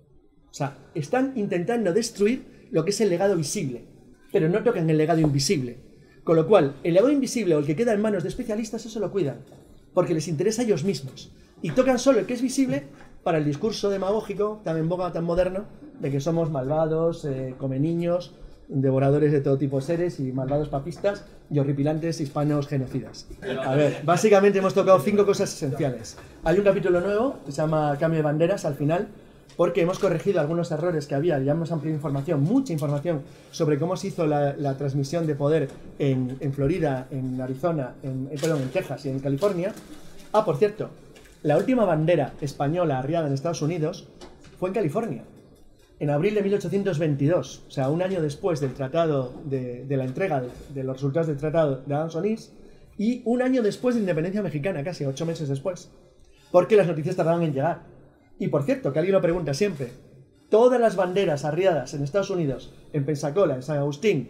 O sea, están intentando destruir lo que es el legado visible, pero no tocan el legado invisible. Con lo cual, el legado invisible o el que queda en manos de especialistas, eso lo cuidan, porque les interesa a ellos mismos. Y tocan solo el que es visible para el discurso demagógico, tan en boga, tan moderno, de que somos malvados, come niños, devoradores de todo tipo de seres y malvados papistas y horripilantes hispanos genocidas. A ver, básicamente hemos tocado 5 cosas esenciales. Hay un capítulo nuevo que se llama Cambio de banderas al final, porque hemos corregido algunos errores que había, ya hemos ampliado información, mucha información sobre cómo se hizo la transmisión de poder en Florida, en Arizona, en Texas y en California. Ah, por cierto, la última bandera española arriada en Estados Unidos fue en California, en abril de 1822, o sea, un año después del tratado de la entrega de los resultados del tratado de Adams-Onís y un año después de la independencia mexicana, casi 8 meses después, porque las noticias tardaban en llegar. Y por cierto, que alguien lo pregunta siempre, todas las banderas arriadas en Estados Unidos, en Pensacola, en San Agustín,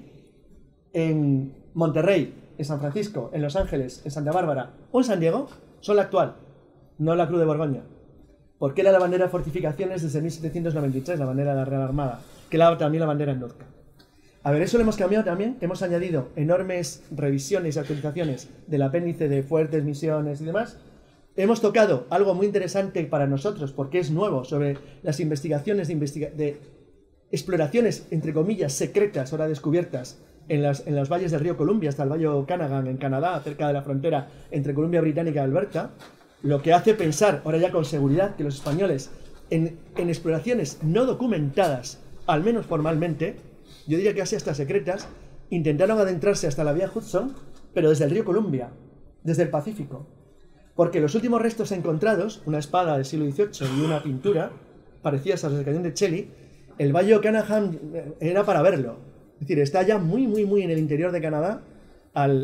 en Monterrey, en San Francisco, en Los Ángeles, en Santa Bárbara o en San Diego, son la actual, no la Cruz de Borgoña. Porque era la bandera de fortificaciones desde 1793, la bandera de la Real Armada, que era también la bandera en Nozca. A ver, eso lo hemos cambiado también, hemos añadido enormes revisiones y actualizaciones del apéndice de fuertes, misiones y demás. Hemos tocado algo muy interesante para nosotros, porque es nuevo, sobre las investigaciones de exploraciones, entre comillas, secretas, ahora descubiertas, en los valles del río Columbia, hasta el Valle Okanagan, en Canadá, cerca de la frontera entre Columbia Británica y Alberta, lo que hace pensar, ahora ya con seguridad, que los españoles, en exploraciones no documentadas, al menos formalmente, yo diría que casi hasta secretas, intentaron adentrarse hasta la vía Hudson, pero desde el río Columbia, desde el Pacífico. Porque los últimos restos encontrados, una espada del siglo XVIII y una pintura, parecidas a las del cañón de Chelly, el Valle Okanagan era para verlo. Es decir, está ya muy en el interior de Canadá, al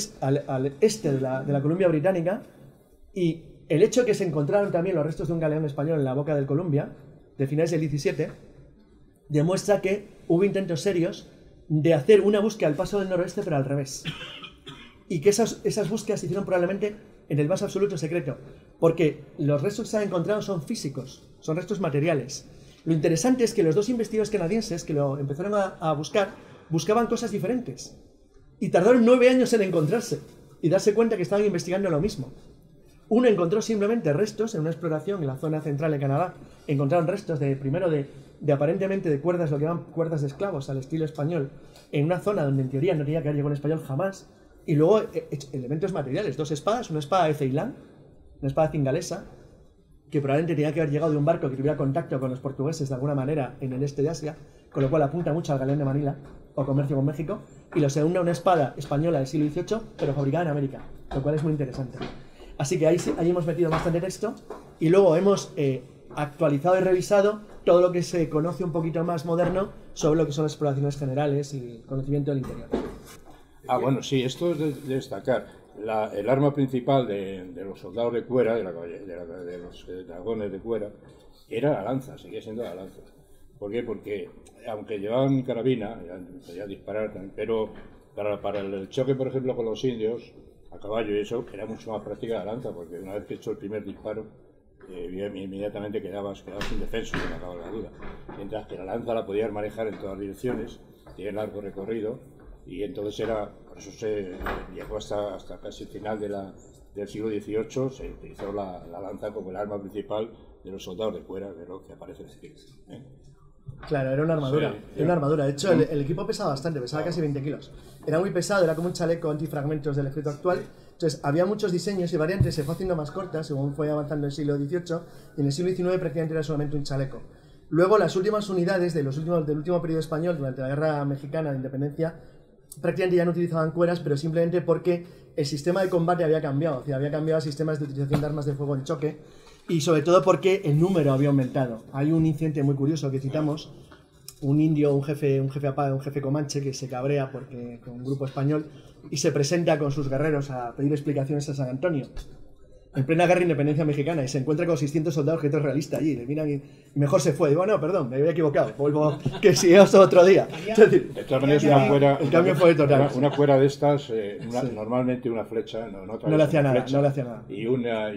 este de la Columbia Británica, y el hecho de que se encontraron también los restos de un galeón español en la boca del Columbia, de finales del 17, demuestra que hubo intentos serios de hacer una búsqueda al paso del noroeste, pero al revés. Y que esas búsquedas se hicieron probablemente en el más absoluto secreto, porque los restos que se han encontrado son físicos, son restos materiales. Lo interesante es que los dos investigadores canadienses que lo empezaron a buscar, buscaban cosas diferentes. Y tardaron 9 años en encontrarse y darse cuenta que estaban investigando lo mismo. Uno encontró simplemente restos en una exploración en la zona central de Canadá. Encontraron restos primero de aparentemente de cuerdas, lo que llaman cuerdas de esclavos al estilo español, en una zona donde en teoría no tenía que haber llegado un español jamás. Y luego elementos materiales, 2 espadas, una espada de Ceilán, una espada cingalesa, que probablemente tenía que haber llegado de un barco que tuviera contacto con los portugueses de alguna manera en el este de Asia, con lo cual apunta mucho al galeón de Manila, o comercio con México, y lo segunda una espada española del siglo XVIII, pero fabricada en América, lo cual es muy interesante. Así que ahí hemos metido bastante texto, y luego hemos actualizado y revisado todo lo que se conoce un poquito más moderno sobre lo que son las exploraciones generales y conocimiento del interior. Bueno, sí, esto es de destacar. El arma principal de los soldados de cuera, de los dragones de cuera, era la lanza, seguía siendo la lanza. ¿Por qué? Porque aunque llevaban carabina, podían disparar también, pero para el choque, por ejemplo, con los indios, a caballo y eso, era mucho más práctica la lanza, porque una vez que he hecho el primer disparo, inmediatamente quedabas indefenso con la cabalgadura. Mientras que la lanza la podías manejar en todas direcciones, tiene largo recorrido, y entonces por eso se llegó hasta casi el final del siglo XVIII, se utilizó la lanza como el arma principal de los soldados de cuera, de lo que aparece en aquí. Claro, era una armadura. Sí, era una armadura. De hecho, el equipo pesaba bastante, pesaba casi 20 kilos. Era muy pesado, era como un chaleco antifragmentos del ejército actual. Entonces, había muchos diseños y variantes, se fue haciendo más cortas según fue avanzando el siglo XVIII, y en el siglo XIX prácticamente era solamente un chaleco. Luego, las últimas unidades del último periodo español, durante la Guerra Mexicana de Independencia, prácticamente ya no utilizaban cueras, pero simplemente porque el sistema de combate había cambiado. O sea, había cambiado a sistemas de utilización de armas de fuego en choque, y sobre todo porque el número había aumentado. Hay un incidente muy curioso que citamos, un indio, un jefe comanche que se cabrea con un grupo español y se presenta con sus guerreros a pedir explicaciones a San Antonio en plena guerra de independencia mexicana, y se encuentra con 600 soldados objetos realistas allí, le miran y mejor se fue. Digo, no, perdón, me había equivocado, vuelvo, que sigue otro día. Es decir, de todas maneras, el cambio fue total. Una cuera de estas, normalmente una flecha, no le hacía nada. Y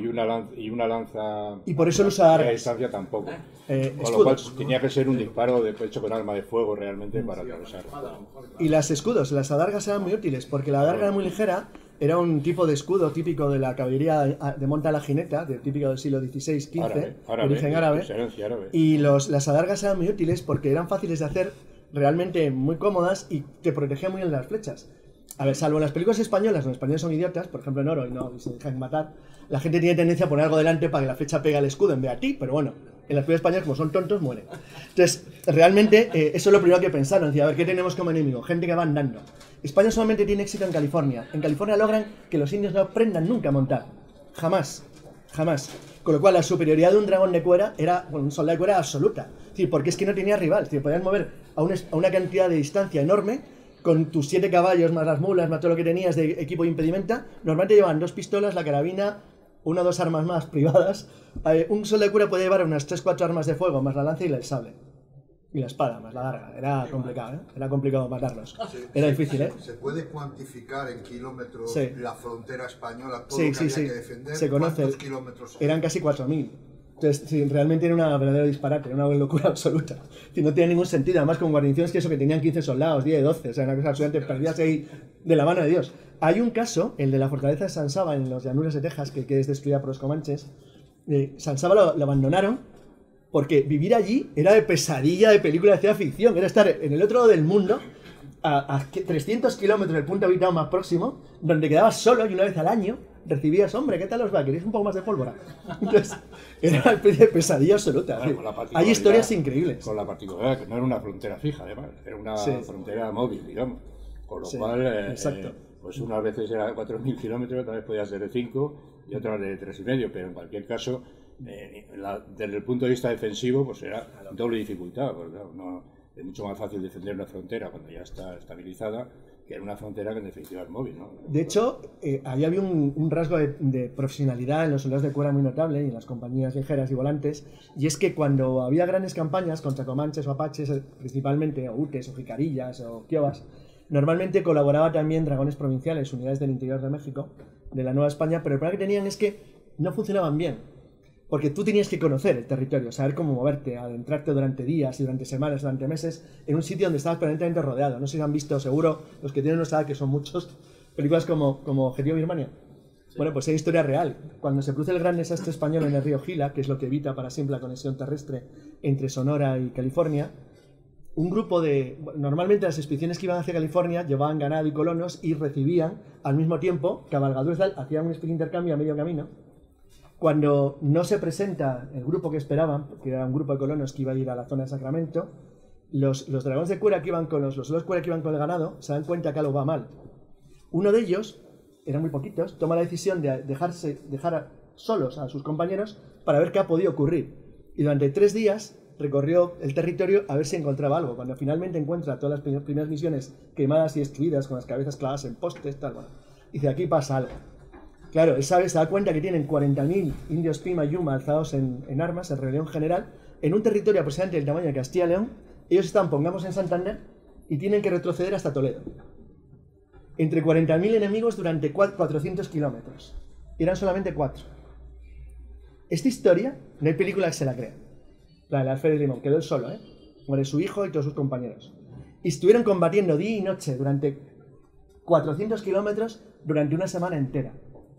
una lanza y por eso lo usa a distancia tampoco. Con lo cual tenía que ser un disparo hecho con arma de fuego realmente para atravesar. Y las adargas eran muy útiles, porque la adarga era muy ligera. Era un tipo de escudo típico de la caballería de monta a la jineta, típico del siglo XVI-XV, de origen árabe. Y las adargas eran muy útiles porque eran fáciles de hacer, realmente muy cómodas, y te protegían muy bien las flechas. A ver, salvo en las películas españolas, los españoles son idiotas, por ejemplo en Oro, y se dejan matar, la gente tiene tendencia a poner algo delante para que la flecha pegue al escudo en vez de a ti, pero bueno, en las películas españolas, como son tontos, mueren. Entonces, realmente, eso es lo primero que pensaron, decir, a ver, ¿qué tenemos como enemigo? Gente que va andando. España solamente tiene éxito en California. En California logran que los indios no aprendan nunca a montar. Jamás. Con lo cual, la superioridad de un dragón de cuera un soldado de cuera absoluta. Es decir, porque es que no tenía rival. Es decir, podías mover a una cantidad de distancia enorme con tus 7 caballos, más las mulas, más todo lo que tenías de equipo de impedimenta. Normalmente llevaban 2 pistolas, la carabina, 1 o 2 armas más privadas. Un soldado de cuera podía llevar unas 3-4 armas de fuego, más la lanza y el sable. Y la espada, más la larga. Era complicado, ¿eh? Era complicado matarlos. Era difícil, ¿eh? ¿Se puede cuantificar en kilómetros la frontera española, todo lo que había que defender? Se conoce. ¿Cuántos kilómetros son? Eran casi 4.000. Entonces, sí, realmente era una verdadera disparate, una locura absoluta. No tenía ningún sentido. Además, con guarniciones que tenían 15 soldados, 10, 12. O sea, una cosa absolutamente perdida ahí de la mano de Dios. Hay un caso, el de la fortaleza de San Saba, en las llanuras de Texas, que es destruida por los comanches. San Saba lo abandonaron porque vivir allí era de pesadilla de película de ciencia ficción. Era estar en el otro lado del mundo, a 300 kilómetros del punto habitado más próximo, donde quedabas solo y una vez al año recibías, hombre, ¿qué tal os va? ¿Queréis un poco más de pólvora? Entonces, era una especie de pesadilla absoluta. Bueno, hay historias increíbles. Con la particularidad que no era una frontera fija, además, era una frontera móvil, digamos. Con lo cual, pues unas veces era 4.000 kilómetros, otras veces podía ser de 5 y otras de 3,5, pero en cualquier caso, desde el punto de vista defensivo, pues era doble dificultad, porque claro, es mucho más fácil defender una frontera cuando ya está estabilizada que en una frontera que en definitiva es móvil, ¿no? De hecho, ahí había un rasgo de profesionalidad en los soldados de cuera muy notable y en las compañías ligeras y volantes, y es que cuando había grandes campañas contra comanches o apaches, principalmente, o utes, o jicarillas, o kiovas, normalmente colaboraba también dragones provinciales, unidades del interior de México, de la Nueva España, pero el problema que tenían es que no funcionaban bien. Porque tú tenías que conocer el territorio, saber cómo moverte, adentrarte durante días y durante semanas, durante meses, en un sitio donde estabas permanentemente rodeado. No sé si han visto, seguro, los que tienen nuestra edad, que son muchos, películas como Objetivo Birmania. Sí. Bueno, pues es historia real. Cuando se produce el gran desastre español en el río Gila, que es lo que evita para siempre la conexión terrestre entre Sonora y California, un grupo normalmente las expediciones que iban hacia California llevaban ganado y colonos y recibían al mismo tiempo cabalgaduras, hacían un especie de intercambio a medio camino. Cuando no se presenta el grupo que esperaban, que era un grupo de colonos que iba a ir a la zona de Sacramento, los dragones de cuera que iban con los soldados de cuera que iban con el ganado se dan cuenta que algo va mal. Uno de ellos, eran muy poquitos, toma la decisión de dejar solos a sus compañeros para ver qué ha podido ocurrir. Y durante 3 días recorrió el territorio a ver si encontraba algo. Cuando finalmente encuentra todas las primeras misiones quemadas y destruidas, con las cabezas clavadas en postes, tal, bueno, dice, aquí pasa algo. Claro, él se da cuenta que tienen 40.000 indios Pima y Yuma alzados en armas, en rebelión general, en un territorio aproximadamente del tamaño de Castilla y León. Ellos están, pongamos, en Santander, y tienen que retroceder hasta Toledo. Entre 40.000 enemigos durante 400 kilómetros. Eran solamente 4. Esta historia, no hay película que se la crea. La del alférez Limón, quedó él solo, ¿eh? Muere su hijo y todos sus compañeros. Y estuvieron combatiendo día y noche durante 400 kilómetros durante una semana entera.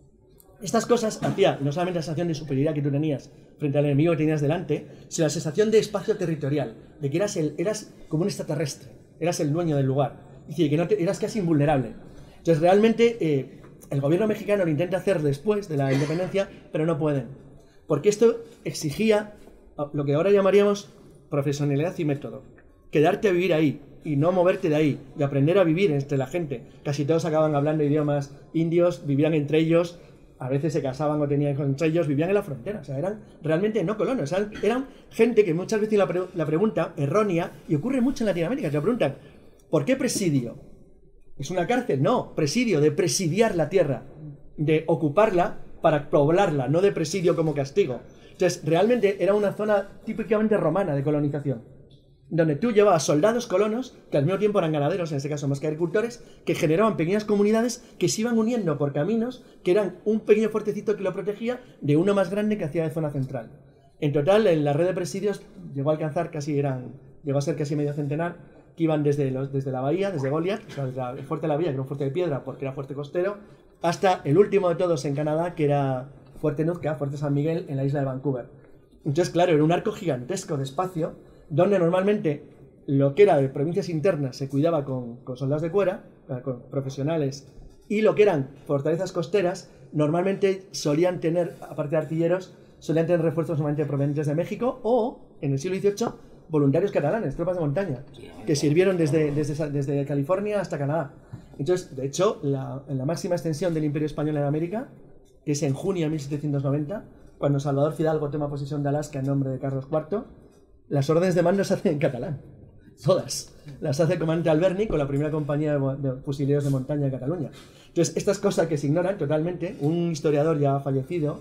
Estas cosas hacían no solamente la sensación de superioridad que tú tenías frente al enemigo que tenías delante, sino la sensación de espacio territorial, de que eras como un extraterrestre, eras el dueño del lugar, y que eras casi invulnerable. Entonces realmente el gobierno mexicano lo intenta hacer después de la independencia, pero no pueden, porque esto exigía lo que ahora llamaríamos profesionalidad y método, quedarte a vivir ahí y no moverte de ahí, y aprender a vivir entre la gente. Casi todos acaban hablando idiomas indios, vivían entre ellos, a veces se casaban o tenían entre ellos, vivían en la frontera, o sea, eran realmente no colonos, eran gente que muchas veces la pregunta errónea, y ocurre mucho en Latinoamérica, te preguntan, ¿por qué presidio? ¿Es una cárcel? No, presidio, de presidiar la tierra, de ocuparla para poblarla, no de presidio como castigo. Entonces, realmente era una zona típicamente romana de colonización, donde tú llevabas soldados colonos, que al mismo tiempo eran ganaderos, en este caso más que agricultores, que generaban pequeñas comunidades que se iban uniendo por caminos, que eran un pequeño fuertecito que lo protegía de uno más grande que hacía de zona central. En total, en la red de presidios llegó a alcanzar llegó a ser casi medio centenar, que iban desde la bahía, desde Goliath, o sea, desde el fuerte de la bahía, que era un fuerte de piedra porque era fuerte costero, hasta el último de todos en Canadá, que era Fuerte Nootka, Fuerte San Miguel, en la isla de Vancouver. Entonces, claro, era un arco gigantesco de espacio, donde normalmente lo que era de provincias internas se cuidaba con soldados de cuera, con profesionales, y lo que eran fortalezas costeras, normalmente solían tener, aparte de artilleros, solían tener refuerzos normalmente provenientes de México o, en el siglo XVIII, voluntarios catalanes, tropas de montaña, que sirvieron desde California hasta Canadá. Entonces, de hecho, en la máxima extensión del Imperio Español en América, que es en junio de 1790, cuando Salvador Fidalgo toma posesión de Alaska en nombre de Carlos IV, las órdenes de mando se hacen en catalán. Todas. Las hace el comandante Alberni con la primera compañía de fusileros de montaña de Cataluña. Entonces, estas cosas que se ignoran totalmente, un historiador ya fallecido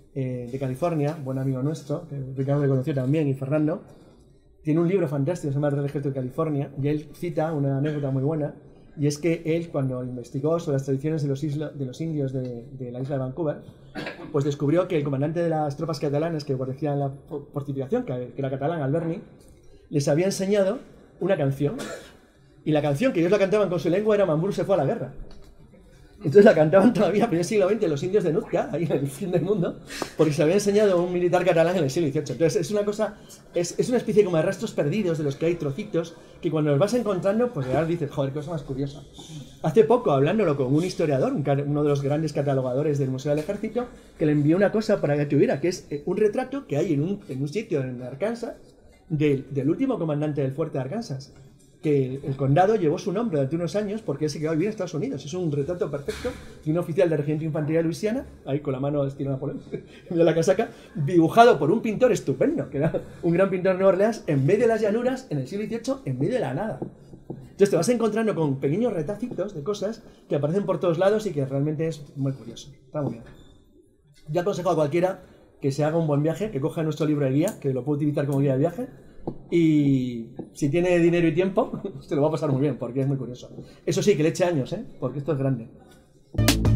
de California, buen amigo nuestro, que Ricardo le conoció también, y Fernando, tiene un libro fantástico, se llama El Ejército de California, y él cita una anécdota muy buena, y es que él, cuando investigó sobre las tradiciones de los indios de la isla de Vancouver, pues descubrió que el comandante de las tropas catalanas que guarnecían la fortificación, que era catalán, Alberni, les había enseñado una canción, y la canción que ellos la cantaban con su lengua era Mambrú se fue a la guerra. Entonces la cantaban todavía en el siglo XX los indios de Nootka, ahí en el fin del mundo, porque se había enseñado un militar catalán en el siglo XVIII. Entonces es una cosa, es una especie como de rastros perdidos de los que hay trocitos, que cuando los vas encontrando, pues ya dices, joder, qué cosa más curiosa. Hace poco, hablándolo con un historiador, uno de los grandes catalogadores del Museo del Ejército, que le envió una cosa para que tuviera, que es un retrato que hay en un sitio en Arkansas, del último comandante del fuerte de Arkansas, que el condado llevó su nombre durante unos años porque él se quedó a vivir en Estados Unidos. Es un retrato perfecto de un oficial de Regimiento de Infantería de Luisiana, ahí con la mano estilo Napoleón, de la casaca, dibujado por un pintor estupendo, que era un gran pintor de Nueva Orleans, en vez de las llanuras, en el siglo XVIII, en vez de la nada. Entonces te vas encontrando con pequeños retacitos de cosas que aparecen por todos lados y que realmente es muy curioso. Está muy bien. Ya aconsejo a cualquiera que se haga un buen viaje, que coja nuestro libro de guía, que lo puede utilizar como guía de viaje, y si tiene dinero y tiempo, se lo va a pasar muy bien, porque es muy curioso. Eso sí, que le eche años, porque esto es grande.